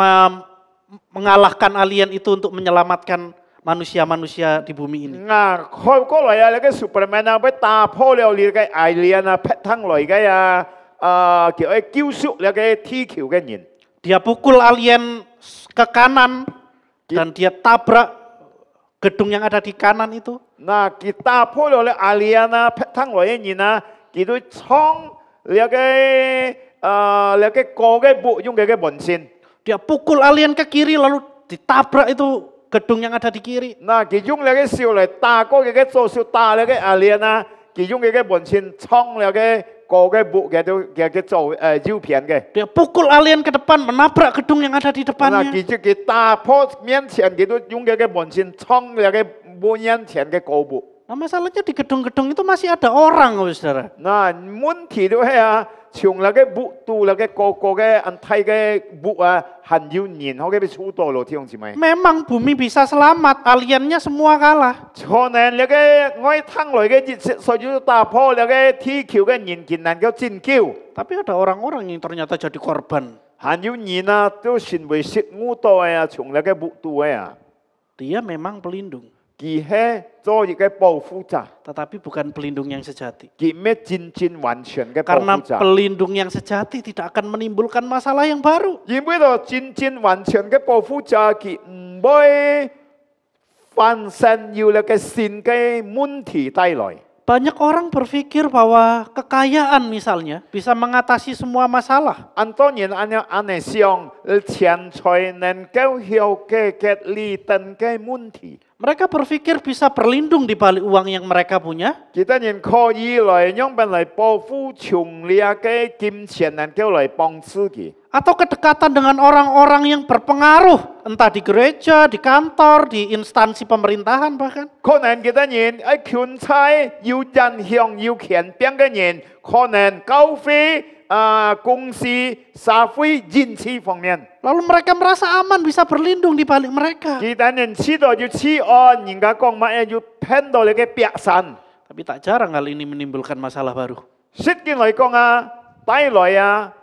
mengalahkan alien itu untuk menyelamatkan manusia-manusia di bumi ini. 開過來啊，你嘅 Superman 啊，被打破了你嘅 alien 啊，劈騰來嘅啊，叫佢救贖你嘅地球嘅人。 Dia pukul alien ke kanan dan dia tabrak gedung yang ada di kanan itu. 佢打破了你 alien 啊，劈騰來嘅人啊，佢都衝你嘅個嘅部用嘅門線。 Dia pukul alien ke kiri lalu ditabrak itu gedung yang ada di kiri. 佢用你嘅手嚟打嗰個嘅左手打你嘅 alien 啊，佢用佢嘅門線衝你嘅個嘅部嘅都嘅做照片嘅。 Dia pukul alien ke depan menabrak gedung yang ada di depannya. 佢打破面前，佢都用佢嘅門線衝你嘅面前嘅個部。 Nah masalahnya di gedung-gedung itu masih ada orang, saudara. 問題都係啊，從那個部到那個個嘅安泰嘅部啊，很要年，好嘅被出多咯，聽唔知咩？ Memang bumi bisa selamat, aliennya semua kalah. 可能那個外灘來嘅熱食，所以打破那個地球嘅人權能夠拯救。 Tapi ada orang-orang yang ternyata jadi korban. 很要年啊，都成為食物多啊，從那個部度啊， Dia memang pelindung, 佢係做一個保護者， tetapi bukan pelindung yang sejati. 佢唔係真正完全嘅保 Karena 護者。 pelindung yang sejati tidak akan menimbulkan masalah yang baru. 因為到真正完全嘅保護者，佢唔會發生要那個新嘅問題帶來。 Banyak orang berpikir bahwa kekayaan misalnya bisa mengatasi semua masalah. 很多人按你想，錢財能夠解決你等嘅問題。 Mereka berpikir bisa berlindung di balik uang yang mereka punya. 其他人可以來用本來保護窮你嘅金錢，能夠來幫自己。 Atau kedekatan dengan orang-orang yang berpengaruh. Entah di gereja, di kantor, di instansi pemerintahan bahkan. 可能其他人權勢要影響要權柄嘅人，可能教會公司、社會人事方面。 Lalu mereka merasa aman bisa berlindung di balik mereka. 其他人知道要黐案，人家講乜嘢要騙到你嘅白山。 Tapi tak jarang hal ini menimbulkan masalah baru. 實際嚟講啊，帶來啊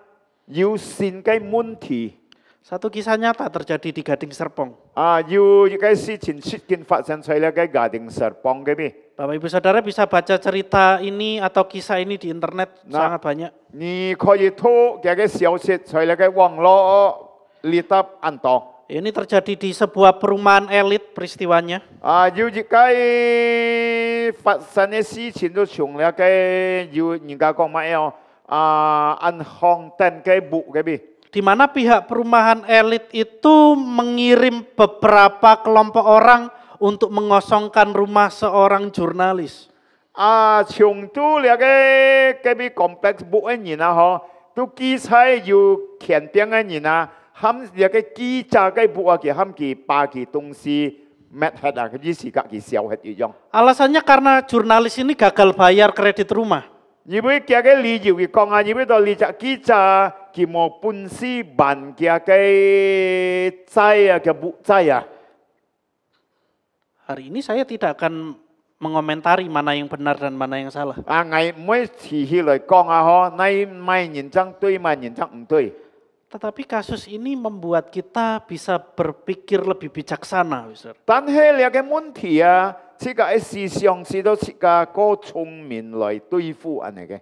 有新嘅問題 Satu kisah nyata terjadi di Gading Serpong. 有一個事情最近發生在呢個家庭Serpong嘅邊。 Bapak Ibu Saudara bisa baca cerita ini atau kisah ini di internet sangat banyak. 你可以睇嘅消息在呢個網絡裏頭很多。 Ini terjadi di sebuah perumahan elit peristiwanya. 有一個發生嘅事情都從呢個有人家講乜嘢銀行店嘅部嘅邊。 Di mana pihak perumahan elit itu mengirim beberapa kelompok orang untuk mengosongkan rumah seorang jurnalis. 從都呢個邊 complex 部嘅人都記載有肯定嘅人含呢個記者嘅部佢含佢把佢東西抹黑佢啲時間佢燒黑一樣。 Alasannya karena jurnalis ini gagal bayar kredit rumah. 因為佢嘅理由佢講因為到呢隻記者佢冇本事辦佢嘅債嘅部債。 Hari ini saya tidak akan mengomentari mana yang benar dan mana yang salah. 我唔會持續嚟講你唔係認真對，唔係認真唔對。 Tetapi kasus ini membuat kita bisa berpikir lebih bijaksana, Ustaz. 但係呢個問題這個思想是到這個聰明來對付安尼嘅。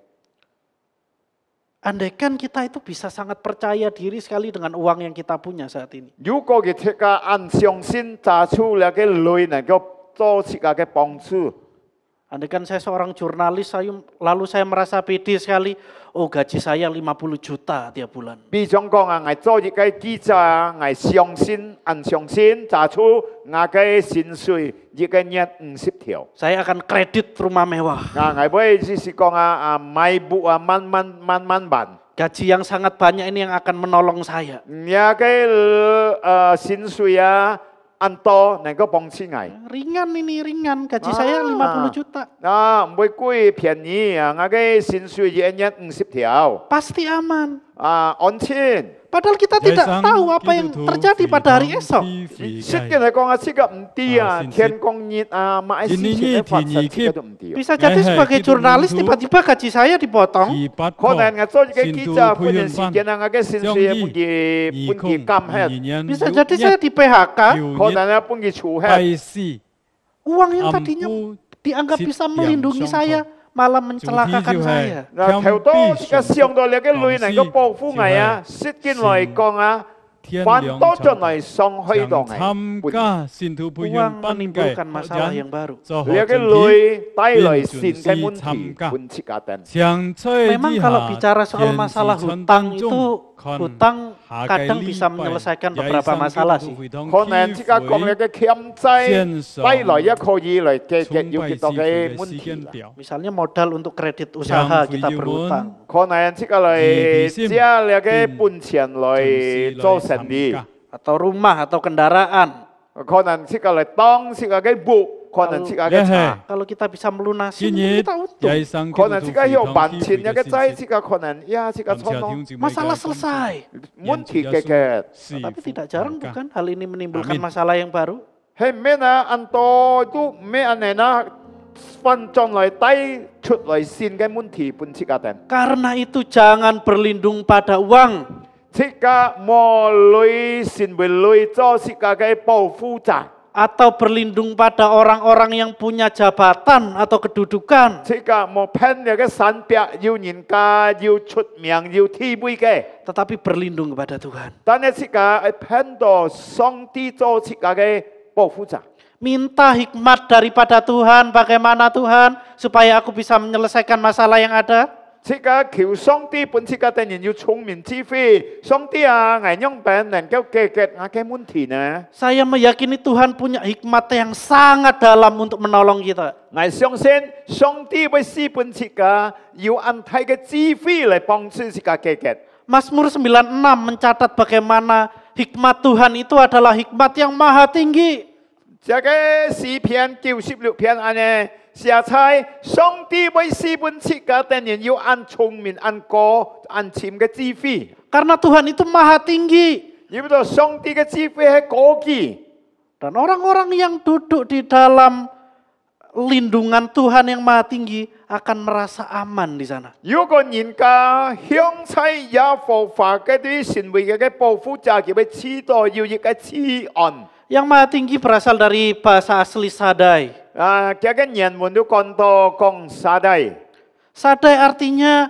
Andaikan kita itu bisa sangat percaya diri sekali dengan uang yang kita punya saat ini. 如果佢這個按相信揸出呢個類能夠做這個嘅幫助， Andaikan saya seorang jurnalis, lalu saya merasa pede sekali, oh gaji saya 50 juta tiap bulan. 比如講我做一個記者，我相信按相信揸出我嘅薪水一個月50條。 Saya akan kredit rumah mewah. 我會就是講買部慢辦。 Gaji yang sangat banyak ini yang akan menolong saya. 呢個薪水按多能夠幫助我。 Ringan ini, ringan. Gaji saya 50 juta. 唔會貴便宜我嘅薪水一個月50條。 Pasti aman. 安全。 Padahal kita tidak tahu apa yang terjadi pada hari esok. 實際嚟講這個唔對天公熱買事情嘅發生，這個都唔對。 Bisa jadi sebagai jurnalis tiba-tiba gaji saya dipotong. 可能我做一個記者，忽然時間我嘅薪水本佢減hết。 Bisa jadi saya di PHK. 可能本佢除hết。 Uang yang tadinya dianggap bisa melindungi saya malah mencelakakan saya. 頭多個上到你嘅類能夠保護我實際來講反多咗嚟傷害到我。 Uang menimbulkan masalah yang baru. 你嘅類帶來新嘅問題，本次家庭。 Memang kalau bicara soal masalah hutang itu, hutang kadang bisa menyelesaikan beberapa masalah sih. 可能即刻講你嘅欠債帶來一個以來嘅要幾多嘅問題。 Misalnya modal untuk kredit usaha kita berhutang. 可能即刻嚟借你嘅本錢來做生意， Atau rumah atau kendaraan. 可能即刻嚟當即刻嘅屋，可能即刻嘅茶， Kalau kita bisa melunasi, mungkin kita untung. 可能即刻要還錢嘅債，即刻可能即刻錯咯， Masalah selesai. 問題解決。 Tapi tidak jarang bukan hal ini menimbulkan masalah yang baru. 係咩啊？按多都咩安尼啦，分進來低出來先嘅問題，本次家庭。 Karena itu jangan berlindung pada uang. 即刻莫累先會累咗即刻嘅保護責。 Atau berlindung pada orang-orang yang punya jabatan atau kedudukan. 即刻莫騙你嘅身邊要人家要出名要地位嘅， Tetapi berlindung kepada Tuhan. 但係即刻騙到上帝做即刻嘅保護責。 Minta hikmat daripada Tuhan, bagaimana Tuhan, supaya aku bisa menyelesaikan masalah yang ada. 即刻求上帝本次嘅定人要聰明智慧，上帝我用病能夠解決我嘅問題呢？ Saya meyakini Tuhan punya hikmat yang sangat dalam untuk menolong kita. 我相信上帝會使本次嘅要按他嘅智慧嚟幫助自己解決。 Mazmur 96 mencatat bagaimana hikmat Tuhan itu adalah hikmat yang maha tinggi. 這個詩篇96篇安尼。 寫出上帝為使本次嘅定人要按聰明、按高、按潛嘅智慧。 Karena Tuhan itu maha tinggi. 因為到上帝嘅智慧係高級。 Dan orang-orang yang duduk di dalam lindungan Tuhan yang maha tinggi akan merasa aman di sana. 如果人家向在也佛法嗰啲行為嘅報復者，佢要知道要一個此案。 Yang Maha Tinggi berasal dari bahasa asli Sadai. 嘅人們都講到講沙地， Sadai artinya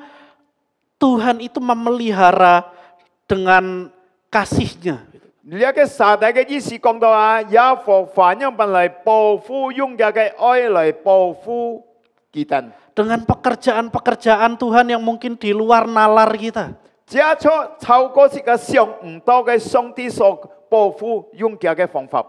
Tuhan itu memelihara dengan kasih-Nya. 呢一個沙地嘅意思講到啊，也佛法用本嚟報復，用嘅愛嚟報復佢哋。 Dengan pekerjaan-pekerjaan Tuhan yang mungkin di luar nalar kita. 這出透過一個上唔到嘅上帝所報復用嘅方法。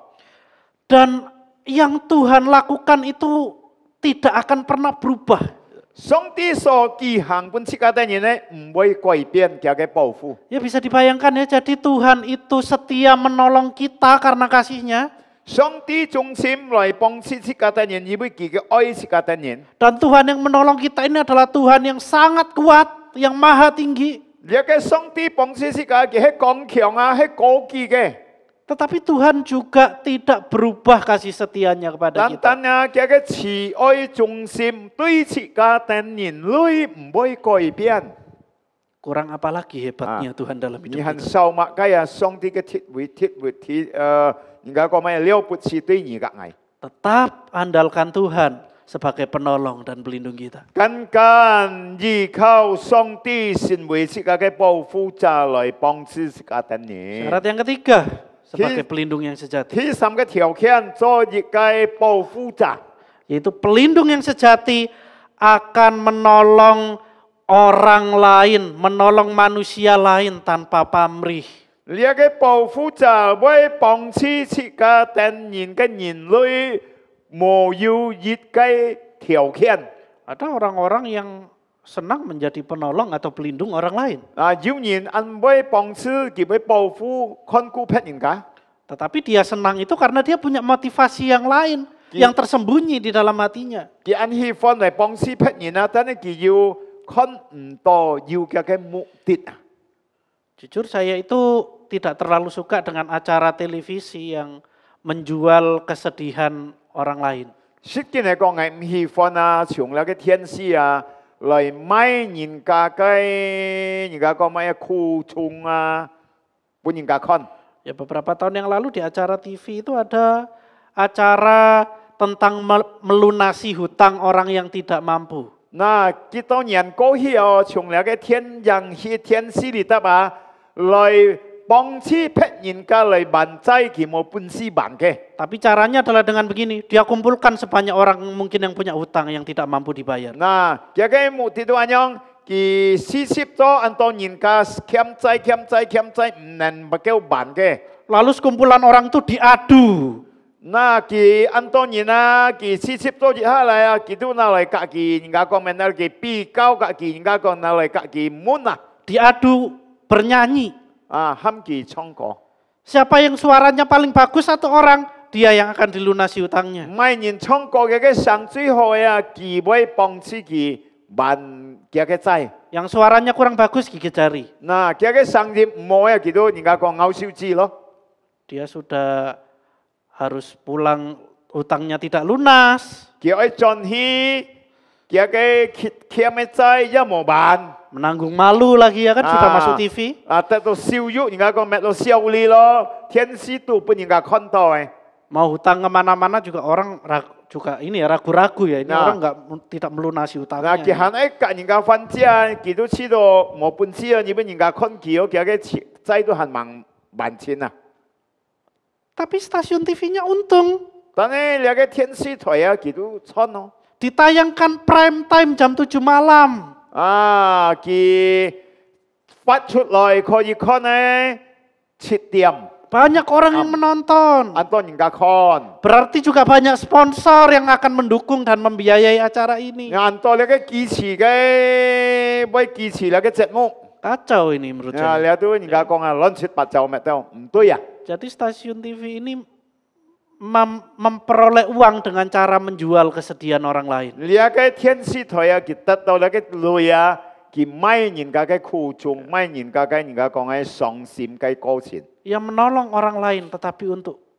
Dan yang Tuhan lakukan itu tidak akan pernah berubah. 上帝所記行本世界的人呢，唔會改變佢嘅報復。 Ya bisa dibayangkan ya, jadi Tuhan itu setia menolong kita karena kasih-Nya. 上帝忠心來幫助世界的人，因為佢嘅愛世界的人。 Dan Tuhan yang menolong kita ini adalah Tuhan yang sangat kuat, yang maha tinggi. 呢個上帝幫助世界嘅係剛強啊，係高級嘅。 Tetapi Tuhan juga tidak berubah kasih setianya kepada kita. 但啊，佢嘅慈愛忠心對世界的人類唔會改變。 Kurang apa lagi hebatnya Tuhan dalam 你 hidup 很 kita. 受物嘅啊，上帝嘅鐵會人家講咩了不起對你嘅愛。 Tetap andalkan Tuhan sebagai penolong dan pelindung kita. 緊緊依靠上帝成為世界嘅保護者來幫助世界的人。 Syarat yang ketiga sebagai pelindung yang sejati, 第三個條件做一個保護者， yaitu pelindung yang sejati akan menolong orang lain, menolong manusia lain tanpa pamrih. 呢一個保護者會幫助世界的人嘅人類冇有一個條件。 Ada orang-orang yang senang menjadi penolong atau pelindung orang lain. 有人安會幫助佢會保護看顧別人家。 Tetapi dia senang itu karena dia punya motivasi yang lain, yang tersembunyi di dalam hatinya. 佢安喜歡嚟幫助別人啊，但係佢要看唔到要嘅目的啊。 Jujur saya itu tidak terlalu suka dengan acara televisi yang menjual kesedihan orang lain. 實際嚟講，我唔喜歡啊，從那個天使啊嚟賣人家嘅，人家講咩苦衷啊，俾人家看。 Ya beberapa tahun yang lalu di acara TV itu ada acara tentang melunasi hutang orang yang tidak mampu. 那幾多年過去哦，從那個天使裏頭啊，來幫助別人家嚟還債，佢冇本事還嘅。 Tapi caranya adalah dengan begini, dia kumpulkan sebanyak orang mungkin yang punya hutang yang tidak mampu dibayar. 那這個目的都一樣，佢40咗很多人家欠債，唔能夠還嘅。 Lalu sekumpulan orang itu diadu. 那佢很多人啊，佢40咗下來啊，佢都拿嚟隔佢，人家講咩？拿嚟比較隔佢，人家講拿嚟隔佢悶啊。 Diadu bernyanyi. 喊佢唱歌。 Siapa yang suaranya paling bagus satu orang, dia yang akan dilunasi hutangnya. 唔係人唱歌嘅上最好啊，佢會幫助佢還佢嘅債。 Yang suaranya kurang bagus gigit jari. 那佢嘅上業唔好啊，佢都人家講咬手指咯。 Dia sudah harus pulang, hutangnya tidak lunas. 佢愛賺起，佢嘅欠嘅債一冇還。 Menanggung malu lagi ya kan, sudah masuk TV. 得到燒肉，人家講咩到燒你咯，天使都俾人家看到嘅。 Mau hutang kemana-mana juga orang juga ini ya ragu-ragu ya. Ini Nah. orang tidak melunasi 嗱， hutangnya. 佢行喺隔人家分債，佢都知道冇本事啊，因為人家看佢，佢嘅債都係還錢啊。 Tapi stasiun TV-nya untung. 但係你嘅天使台啊，佢都穿咯。 Ditayangkan prime time jam 7 malam. 佢發出來可以看呢7點， Banyak orang yang menonton. 很多人家看。 Berarti juga banyak sponsor yang akan mendukung dan membiayai acara ini. 很多你嘅支持嘅，會支持你嘅節目。 Kacau ini menurut 啊， saya. 你都人家講啊，亂七八糟咩都唔對啊。 Jadi stasiun TV ini memperoleh uang dengan cara menjual kesedihan orang lain. 你嘅天使台啊，佢得到你嘅累啊，佢賣人家嘅苦衷，賣人家嘅人家講嘅傷心嘅過程。 Ia menolong orang lain tetapi untuk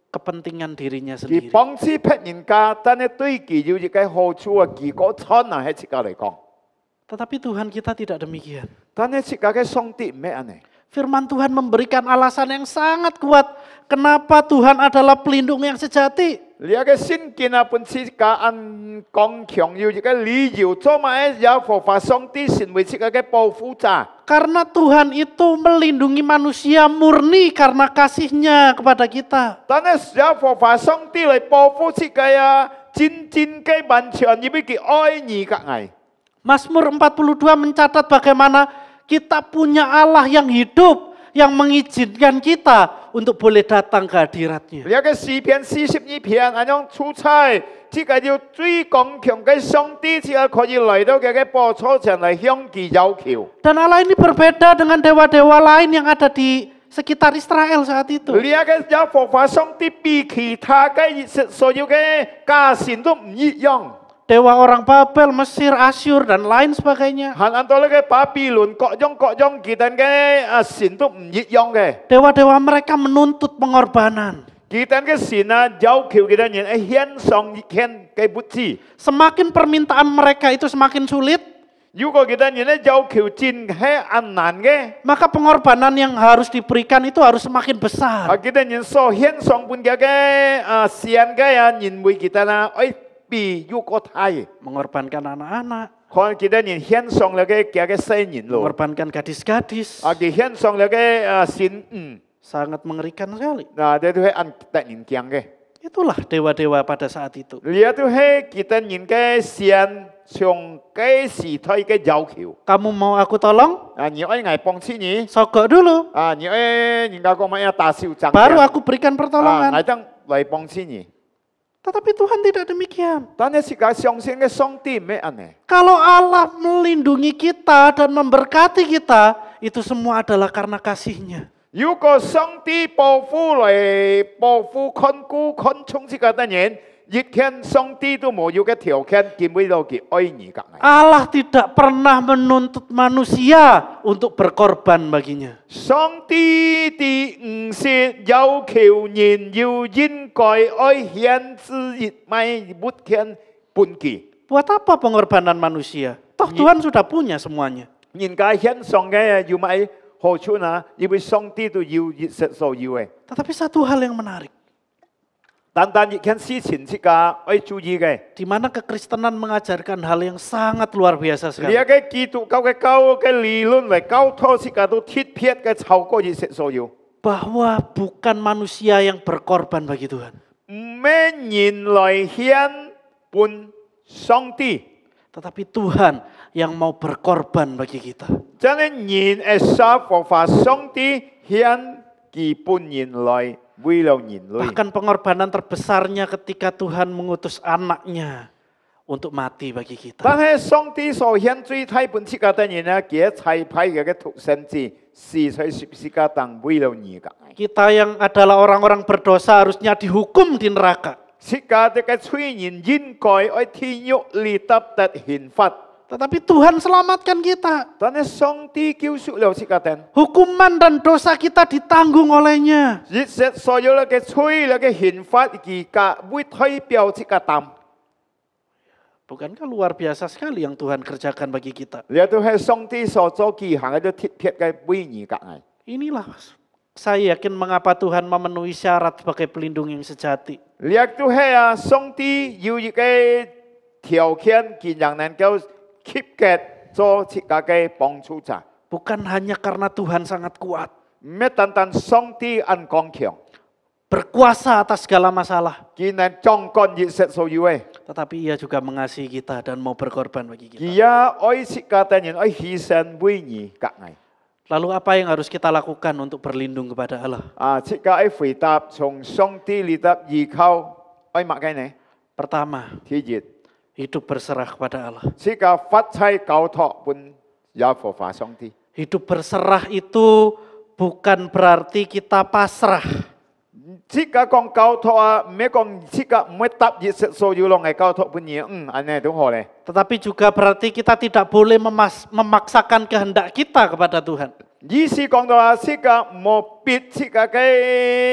kepentingan dirinya 佢 sendiri. 幫助別人家，但係對佢有一個好處啊，結果錯啊，喺自家嚟講。 Tetapi Tuhan kita tidak demikian. 但係自家嘅上帝唔係安尼。 Firman Tuhan memberikan alasan yang sangat kuat kenapa Tuhan adalah pelindung yang sejati. 你一個聖經啊，本自家按講強要一個理由，做埋有佛法上帝成為自家嘅保護者。 Karena Tuhan itu melindungi manusia murni karena kasihnya kepada kita. 但係有佛法上帝嚟保護自家啊，真正嘅完全因為佢愛你嘅愛。 Mazmur 42 mencatat bagaimana kita punya Allah yang hidup, yang mengizinkan kita untuk boleh datang ke hadiratnya. 你一個詩篇42篇，按樣出差，自家要最剛強嘅上帝，自家可以嚟到佢嘅寶座前嚟向佢要求。 Dan Allah ini berbeda dengan dewa-dewa lain yang ada di sekitar Israel saat itu. 你一個有佛法上帝比其他嘅所有嘅家神都唔一樣。 Dewa orang Babel, Mesir, Asyur, dan lain sebagainya. 行按到呢個巴比倫各種其他嘅神都唔一樣嘅。 Dewa-dewa mereka menuntut pengorbanan. 其他嘅神啊，要求其他人獻上獻嘅物資。 Semakin permintaan mereka itu semakin sulit, 如果其他人咧要求真係難嘅， maka pengorbanan yang harus diberikan itu harus semakin besar. 其他人所獻上半嘅善嘅人為其他啦，比如果太， Mengorbankan anak-anak, 可能其他人獻上了嘅細人咯， mengorbankan gadis-gadis. 佢獻上了嘅神， Sangat mengerikan sekali. 嗱，呢都係按突然講嘅， Itulah dewa-dewa pada saat itu. 呢都係其他人嘅善上嘅時代嘅要求。 Kamu mau aku tolong? 你愛我幫助你， Sogok dulu, 你愛人家講乜嘢大小仗， baru aku berikan pertolongan. 我等嚟幫助你。 Tetapi Tuhan tidak demikian. 但係世界上先嘅上帝咩安尼？ Kalau Allah melindungi kita dan memberkati kita, itu semua adalah karena kasih-Nya. 如果上帝保護嚟保護看顧看重自己嘅人，一天上帝都冇有嘅條件，見唔到佢愛你嘅愛。 Allah tidak pernah menuntut manusia untuk berkorban baginya. 上帝啲唔是要求人要應該愛獻自己買物獻本佢， Buat apa pengorbanan manusia? Toh Tuhan sudah punya semuanya. 人家獻上嘅要買好處啊，因為上帝都要一切所要嘅。 Tetapi satu hal yang menarik, 單一件事情自家愛注意嘅。 di mana kekristenan mengajarkan hal yang sangat luar biasa 你一 sekali. 個基督教嘅教嘅理論嚟教導自家都鐵撇嘅超過一切所有， Bahwa bukan manusia yang berkorban bagi Tuhan. 唔係人來獻本上帝， Tetapi Tuhan yang mau berkorban bagi kita. 真係人係殺佛法上帝獻佢本人來為了人類。 Bahkan pengorbanan terbesarnya ketika Tuhan mengutus anaknya untuk mati bagi kita. 但係上帝所獻最大本自家嘅人啊，佢差派嘅獨生子死在十字架當為了你嘅愛。 Kita yang adalah orang-orang berdosa harusnya dihukum di neraka. 自家嘅罪人應該喺天獄裏得刑罰。 Tetapi Tuhan selamatkan kita. 但係上帝救贖了自家人， Hukuman dan dosa kita ditanggung olehnya. 一切所有嘅罪嘅刑罰，而家會代表自家擔。 Bukankah luar biasa sekali yang Tuhan kerjakan bagi kita? 呢都係上帝所做嘅行嘅鐵撇嘅為你嘅愛。 Inilah saya yakin mengapa Tuhan memenuhi syarat sebagai pelindung yang sejati. 呢都係上帝有一個條件，佢讓能夠吸嘅做自家嘅幫助者， Bukan hanya karena Tuhan sangat kuat, 唔係單單上帝按剛強， berkuasa atas segala masalah, 佢能掌管一切所有嘅。 tetapi Ia juga mengasihi kita dan mau berkorban bagi kita. 佢愛自家嘅人，愛犧牲為你嘅愛。 Lalu apa yang harus kita lakukan untuk berlindung kepada Allah? 自家愛回答從上帝裏得依靠，愛乜嘅呢？ Pertama, 第一。 hidup berserah kepada Allah. 自家發財交託本有佛法上帝。 Hidup berserah itu bukan berarti kita pasrah. 自家講交託唔係講自家唔會答應所有人嘅交託本嘢，安尼都好咧。 Tetapi juga berarti kita tidak boleh memaksakan kehendak kita kepada Tuhan. 意思講到自家冇逼自家嘅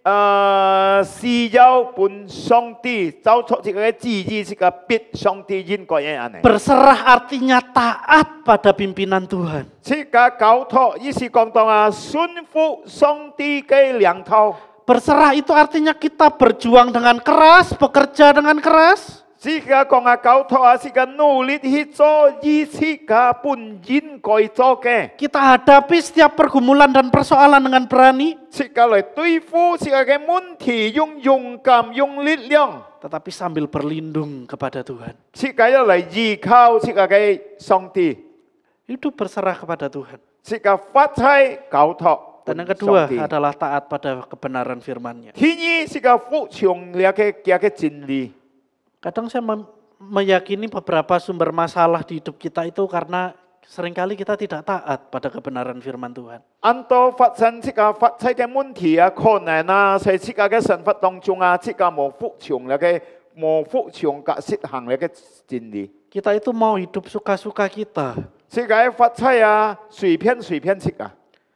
是要本上帝走出这个旨意，这个必上帝应该嘅安尼。 Berserah artinya taat pada pimpinan Tuhan. 这个交托，意思讲到啊，顺服上帝嘅良套。 Berserah itu artinya kita berjuang dengan keras, bekerja dengan keras. 这个讲啊，交托啊，是个努力去做，意思个本应该做嘅。 Kita hadapi setiap pergumulan dan persoalan dengan berani. 这个来对付这个嘅问题，用勇敢，用力量。 Tetapi sambil berlindung kepada Tuhan. 这个要来依靠这个嘅上帝， Hidup berserah kepada Tuhan. 这个发财交托。 Dan yang kedua adalah taat pada kebenaran firman-Nya. 第二是個服從了嘅真理。 Kadang saya meyakini beberapa sumber masalah di hidup kita itu karena seringkali kita tidak taat pada kebenaran firman Tuhan. 按到發生這個發財嘅問題啊，可能啊，在這個嘅生活當中啊，這個冇服從了嘅實行了嘅真理。 Kita itu mau hidup suka-suka kita. 這個發財啊，隨便這個。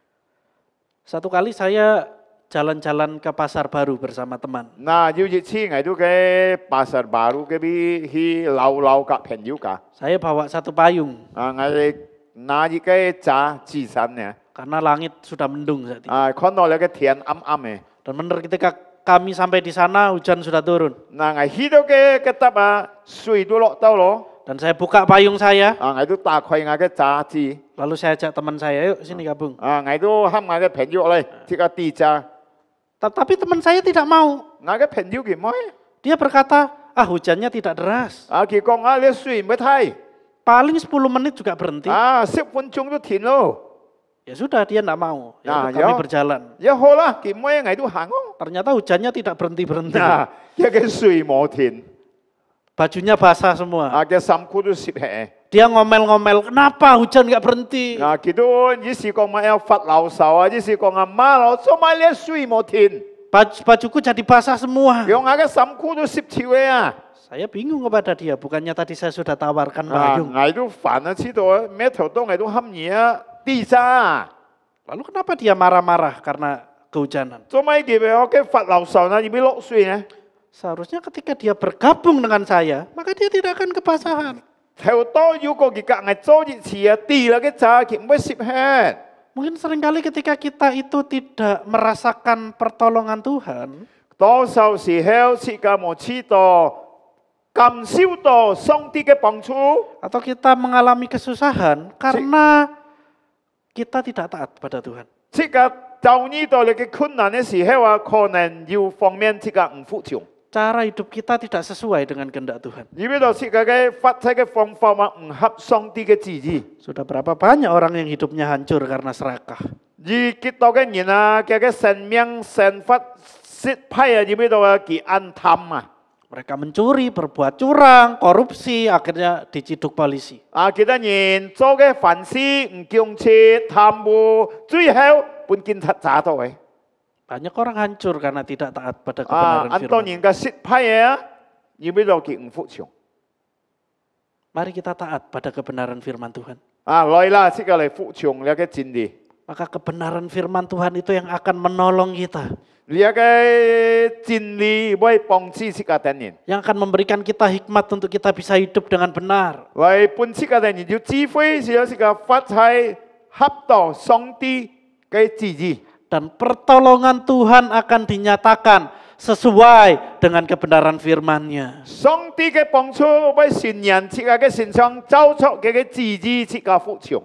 Satu kali saya jalan-jalan ke pasar baru bersama teman. 嗱，有一次我都嘅pasar baru嘅去溜個朋友㗎。 Saya bawa satu payung 啊，我哋拿一個揸紙傘呢。 karena langit sudah mendung saat itu. 啊，看到了個天暗暗嘅。 Dan benar ketika kami sampai di sana hujan sudah turun. 嗱，我去到嘅搭啊，水都落到咯。 Dan saya buka payung saya. 啊，我都打開我嘅揸紙。 Lalu saya ajak teman saya, yuk sini gabung. 啊，我都喊我嘅朋友嚟，這個地揸。 Tapi teman saya tidak mau. 我嘅朋友佢唔開。 Dia berkata, hujannya tidak deras. 啊，佢講啊，你水唔太。 Paling 10 menit juga berhenti. 啊，10分鐘都停咯。 Ya sudah, dia tidak mau. Ya, Nah, kami ya. berjalan. 一好啦，佢唔開，我都行咯。 Ternyata hujannya tidak berhenti-berhenti. 啊，一個水冇停， Bajunya basah semua. 啊，嘅衫褲都濕氣。 Dia ngomel-ngomel, kenapa hujan nggak berhenti? 啊，佢都一時講我要發牢騷啊，一時講啊媽咯，做乜你水冇停？ Bajuku jadi basah semua. 用我嘅衫褲都濕潮嘅啊！ Saya bingung kepada dia, bukannya tadi saya sudah tawarkan 啊， payung. 我都煩啊，知道啊，咩頭都我都喊嘢啊，地揸。 Lalu kenapa dia marah-marah karena kehujanan? 做乜佢俾我嘅發牢騷呢？要唔要落水呢？ Seharusnya ketika dia bergabung dengan saya, maka dia tidak akan kebasahan. 頭多要個佢隔硬做熱次啊，地啦嘅揸佢唔會濕氣。 Mungkin seringkali ketika kita itu tidak merasakan pertolongan Tuhan, 多數時候自己冇知道感受到上帝嘅幫助， atau kita mengalami kesusahan karena kita tidak taat pada Tuhan. 自己遭遇到你嘅困難嘅時候啊，可能要方面自己唔服從。 Cara hidup kita tidak sesuai dengan kehendak Tuhan. 因為到自己嘅發財嘅方法啊，唔合上帝嘅旨意。 Sudah berapa banyak orang yang hidupnya hancur karena serakah. 而結到嘅人啊，嘅生命生活失敗啊，因為到啊佢暗貪啊。 Mereka mencuri, berbuat curang, korupsi, akhirnya diciduk polisi. 啊，其他人做嘅凡事唔敬切、貪污，最後本警察抓到嘅。 Banyak orang hancur karena tidak taat pada 啊， kebenaran 按當 firman. 人嘅失敗啊，因為到佢唔服從。 Mari kita taat pada kebenaran firman Tuhan. 啊，來啦，即個嚟服從你嘅真理。 Maka kebenaran firman Tuhan itu yang akan menolong kita. 你嘅真理會幫助這個等人， Yang akan memberikan kita hikmat untuk kita bisa hidup dengan benar. 來幫這個等人要智慧，是有這個發財合到上帝嘅旨意。 Dan pertolongan Tuhan akan dinyatakan sesuai dengan kebenaran firman-Nya. 上帝嘅幫助會傳人這個嘅身上走出佢嘅旨意，這個服從。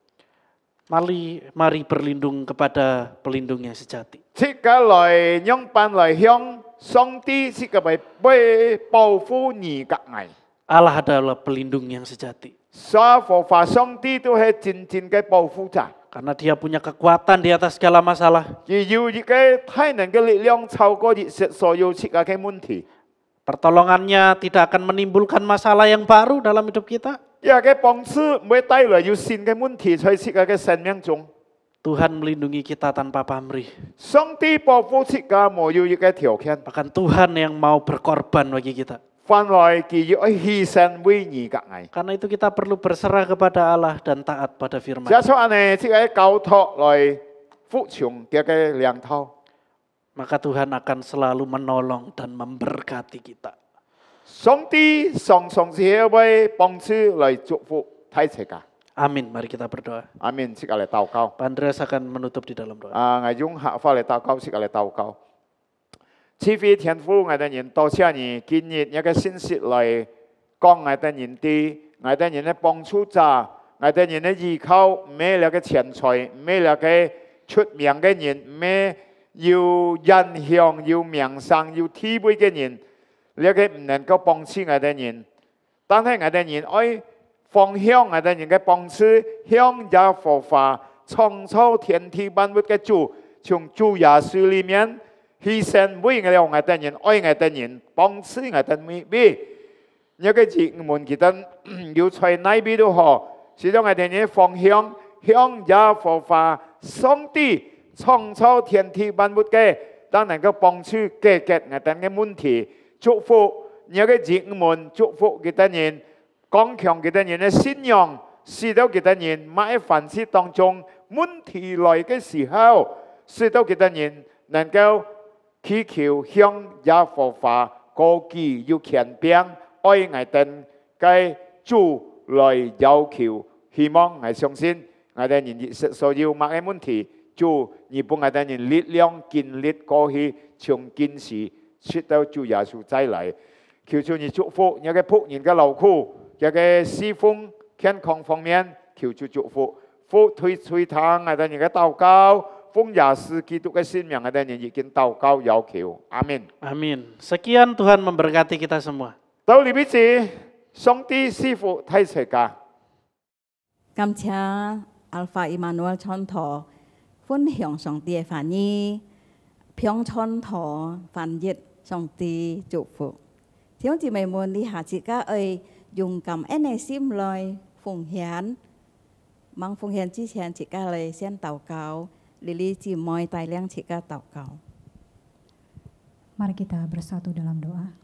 Mari berlindung kepada pelindung yang sejati. 這個來用辦來向上帝，這個會保護你嘅愛。 Allah adalah pelindung yang sejati. 所有法上帝都係真正嘅保護者。 Karena dia punya kekuatan di atas segala masalah. 而要一個太能嘅力量超過一切所有這個嘅問題。 Pertolongannya tidak akan menimbulkan masalah yang baru dalam hidup kita. 一個幫助唔會帶來要新嘅問題在這個嘅生命中。 Tuhan melindungi kita tanpa pamrih. 上帝保護這個冇有一個條件， Bahkan Tuhan yang mau berkorban bagi kita. 反來佢要犧牲為你嘅愛。 Karena itu kita perlu berserah kepada Allah dan taat pada firman. 加出呢，這個交託來服從嘅良套。 maka Tuhan akan selalu menolong dan memberkati kita. 上帝常常是會幫助來祝福睇世界。 Amin, mari kita berdoa. 阿面，即刻嚟禱告。 Pak Andreas akan menutup di dalam doa. 我用客法嚟禱告，即刻嚟禱告。慈悲天父，我哋人多謝你，今日一個信息嚟講我哋人啲，我哋人嘅幫助者，我哋人嘅依靠，唔係那個錢財，唔係那個出名嘅人，唔係有印象、有名聲、有地位嘅人，那個唔能夠幫助我哋人。但係我哋人愛放向我哋人嘅幫助，向耶和華創造天地萬物嘅主，從主耶穌裏面犧牲為我哋人，愛我哋人，幫助我哋每一個字門記得要在哪邊都好，使到我哋人放向耶和華上帝創造天地萬物嘅，但能夠幫助解決我哋嘅問題，祝福一個字門，祝福佢哋人。剛強佢哋人嘅信仰，使到佢哋人喺凡事當中問題來嘅時候，使到佢哋人能夠祈求向耶和華高舉要權柄，愛我哋嘅主來要求，希望我相信我哋人所要乜嘅問題，主而幫我哋人力量建立過去，從今時直到主耶穌再來，求主你祝福一個僕人嘅勞苦。一個侍奉健康方面，求主祝福，福推他我哋人嘅禱告，奉耶穌基督嘅聖名，我哋人已經禱告要求，阿門。 Amin. Sekian Tuhan memberkati kita semua. 到呢邊時，上帝賜福睇世界。 感謝 Alpha Emmanuel 傳道分享上帝嘅話語，並傳道翻譯上帝祝福。弟兄姊妹們，你下次家用感恩嘅心來奉獻，忙奉獻之前，自家嚟先禱告，Lili姊妹帶領自家禱告。 Mari kita bersatu dalam doa.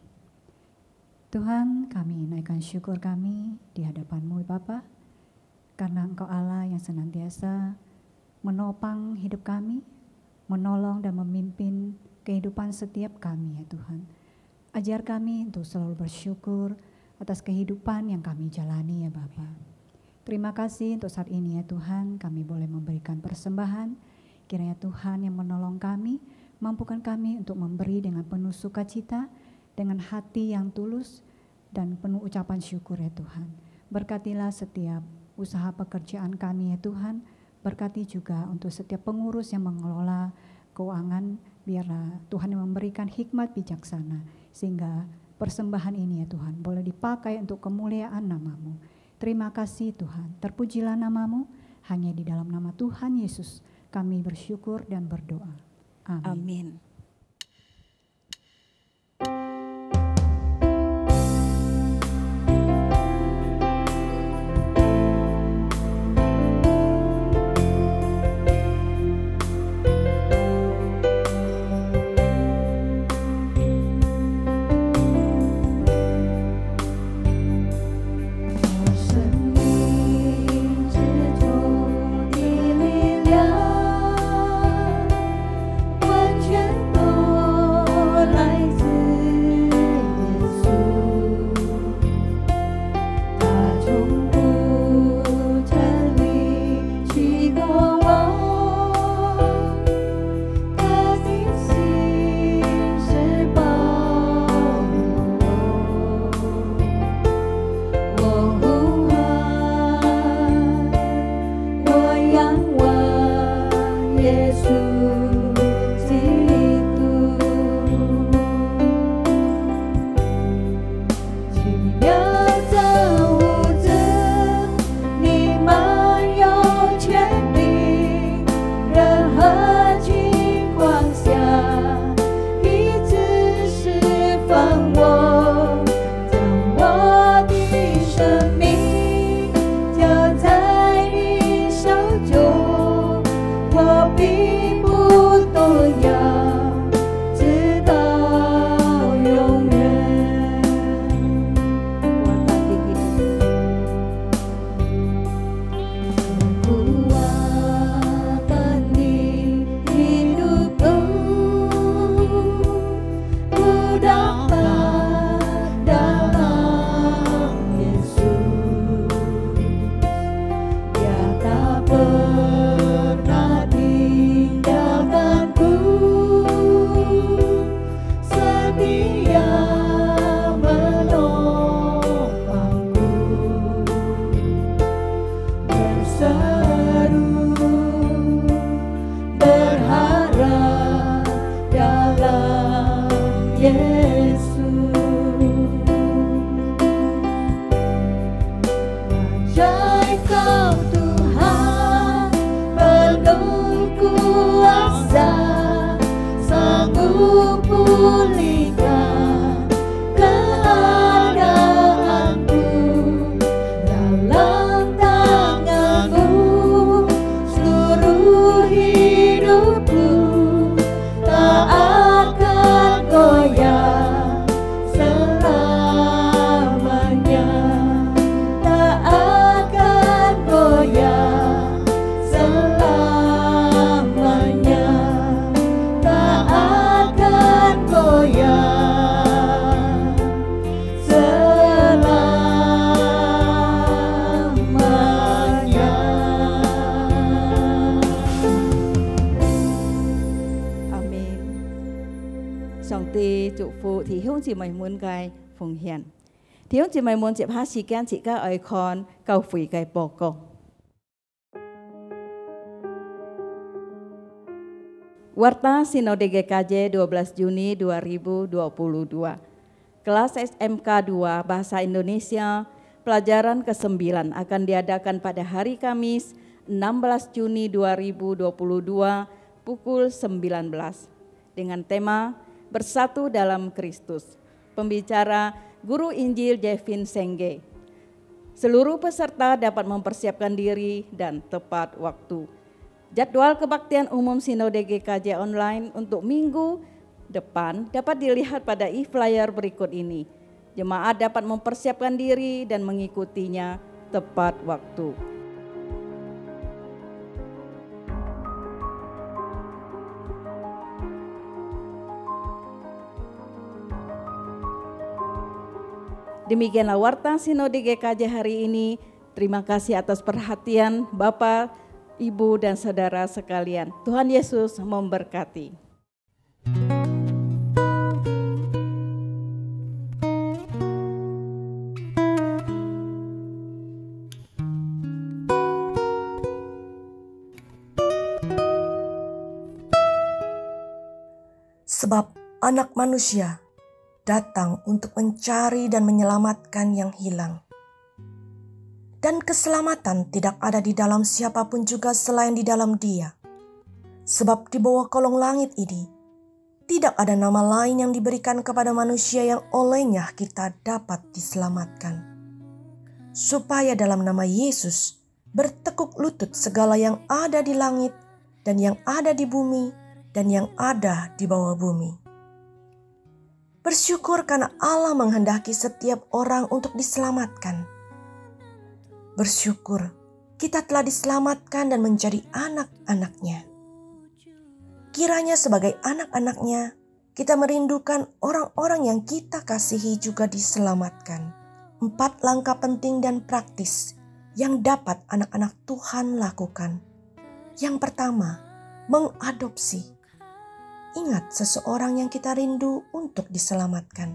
Tuhan, kami naikkan syukur kami di hadapan-Mu Bapa, karena Engkau Allah yang senantiasa menopang hidup kami, menolong dan memimpin kehidupan setiap kami ya Tuhan. Ajar kami untuk selalu bersyukur atas kehidupan yang kami jalani ya Bapa. Terima kasih untuk saat ini ya Tuhan, kami boleh memberikan persembahan. Kiranya Tuhan yang menolong kami, mampukan kami untuk memberi dengan penuh sukacita, dengan hati yang tulus dan penuh ucapan syukur ya Tuhan. Berkatilah setiap usaha pekerjaan kami ya Tuhan, berkati juga untuk setiap pengurus yang mengelola keuangan, biarlah Tuhan yang memberikan hikmat bijaksana, sehingga persembahan ini ya Tuhan boleh dipakai untuk kemuliaan nama-Mu. Terima kasih Tuhan, terpujilah nama-Mu, hanya di dalam nama Tuhan Yesus kami bersyukur dan berdoa. Amin. Amin. Yesus. Ajaib Kau Tuhan, penuh kuasa, sanggup pulihkan keadaanku. Dalam tangan-Mu seluruh hidupku tak akan goyah selamanya, tak akan goyah selamanya, tak akan goyah selamanya. Amen. Song ti chúc phụ thì hương chị mày muốn gai phụng hiền. Thì hương chị mày muốn chụp hát sĩ can chị các ơi con cầu phủy gai bồ công. Warta Sinode GKJ 12 Juni 2022. Kelas SMK 2 Bahasa Indonesia pelajaran ke-9 akan diadakan pada hari Kamis 16 Juni 2022 pukul 19 dengan tema Bersatu dalam Kristus. Pembicara Guru Injil Jevin Senge. Seluruh peserta dapat mempersiapkan diri dan tepat waktu. Jadwal kebaktian umum Sinode GKJ online untuk minggu depan dapat dilihat pada e-flyer berikut ini. Jemaat dapat mempersiapkan diri dan mengikutinya tepat waktu. Demikianlah Warta Sinode GKJ hari ini. Terima kasih atas perhatian Bapak, Ibu, dan saudara sekalian. Tuhan Yesus memberkati. Sebab Anak Manusia datang untuk mencari dan menyelamatkan yang hilang. Dan keselamatan tidak ada di dalam siapapun juga selain di dalam Dia. Sebab di bawah kolong langit ini, tidak ada nama lain yang diberikan kepada manusia yang olehnya kita dapat diselamatkan. Supaya dalam nama Yesus bertekuk lutut segala yang ada di langit dan yang ada di bumi dan yang ada di bawah bumi. Bersyukur karena Allah menghendaki setiap orang untuk diselamatkan. Bersyukur kita telah diselamatkan dan menjadi anak-anak-Nya. Kiranya sebagai anak-anak-Nya, kita merindukan orang-orang yang kita kasihi juga diselamatkan. 4 langkah penting dan praktis yang dapat anak-anak Tuhan lakukan. Yang pertama, mengadopsi. Ingat seseorang yang kita rindu untuk diselamatkan.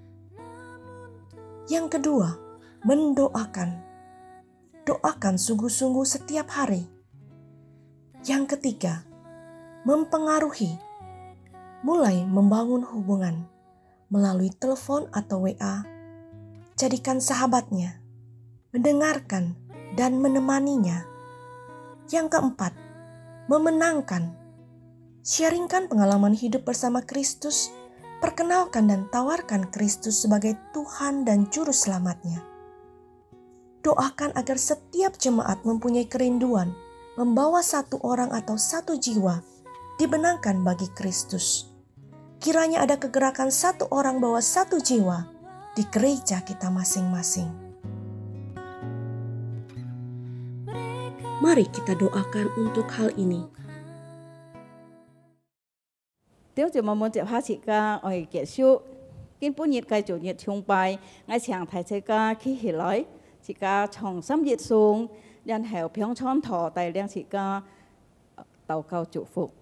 Yang kedua, mendoakan. Doakan sungguh-sungguh setiap hari. Yang ketiga, mempengaruhi. Mulai membangun hubungan melalui telepon atau WA. Jadikan sahabatnya, mendengarkan dan menemaninya. Yang keempat, memenangkan. Sharingkan pengalaman hidup bersama Kristus, perkenalkan dan tawarkan Kristus sebagai Tuhan dan Juru Selamatnya. Doakan agar setiap jemaat mempunyai kerinduan membawa satu orang atau satu jiwa dibenangkan bagi Kristus. Kiranya ada kegerakan satu orang bawa satu jiwa di gereja kita masing-masing. Mari kita doakan untuk hal ini. Tiêu chỉ mong muốn chịu hát chị ca ở kết thúc kinh bố nhiệt cái chủ nhiệt chung bài ngay chàng thái chế ca khi hiểu nói chị ca trong xăm nhiệt xuống đàn hẻo phiong chón thọ tài liang chị ca tàu cao chủ phục.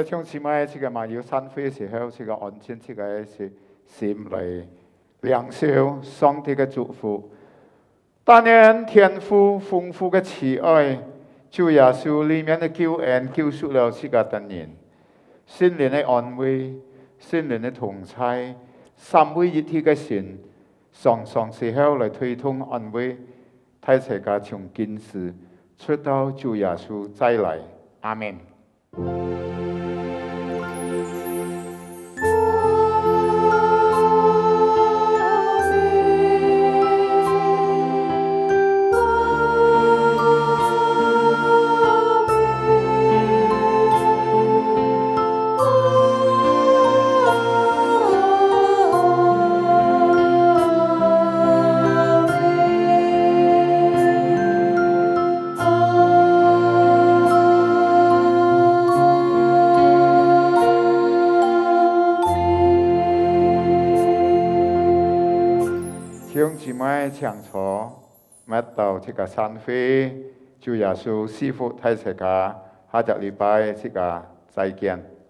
弟兄姊妹，这个嘛要散会的时候，这个安静，这个是心来领受上帝的祝福。但愿天父丰富的慈爱，主耶稣里面的救恩救赎了这个等人，心灵的安慰，心灵的同在，三位一体的神，常常时候来推动安慰，睇世界从今时出到主耶稣再来，阿門。弟兄姊妹，请坐，乜到这个散會，主耶穌師傅睇世界，下個禮拜這個再見。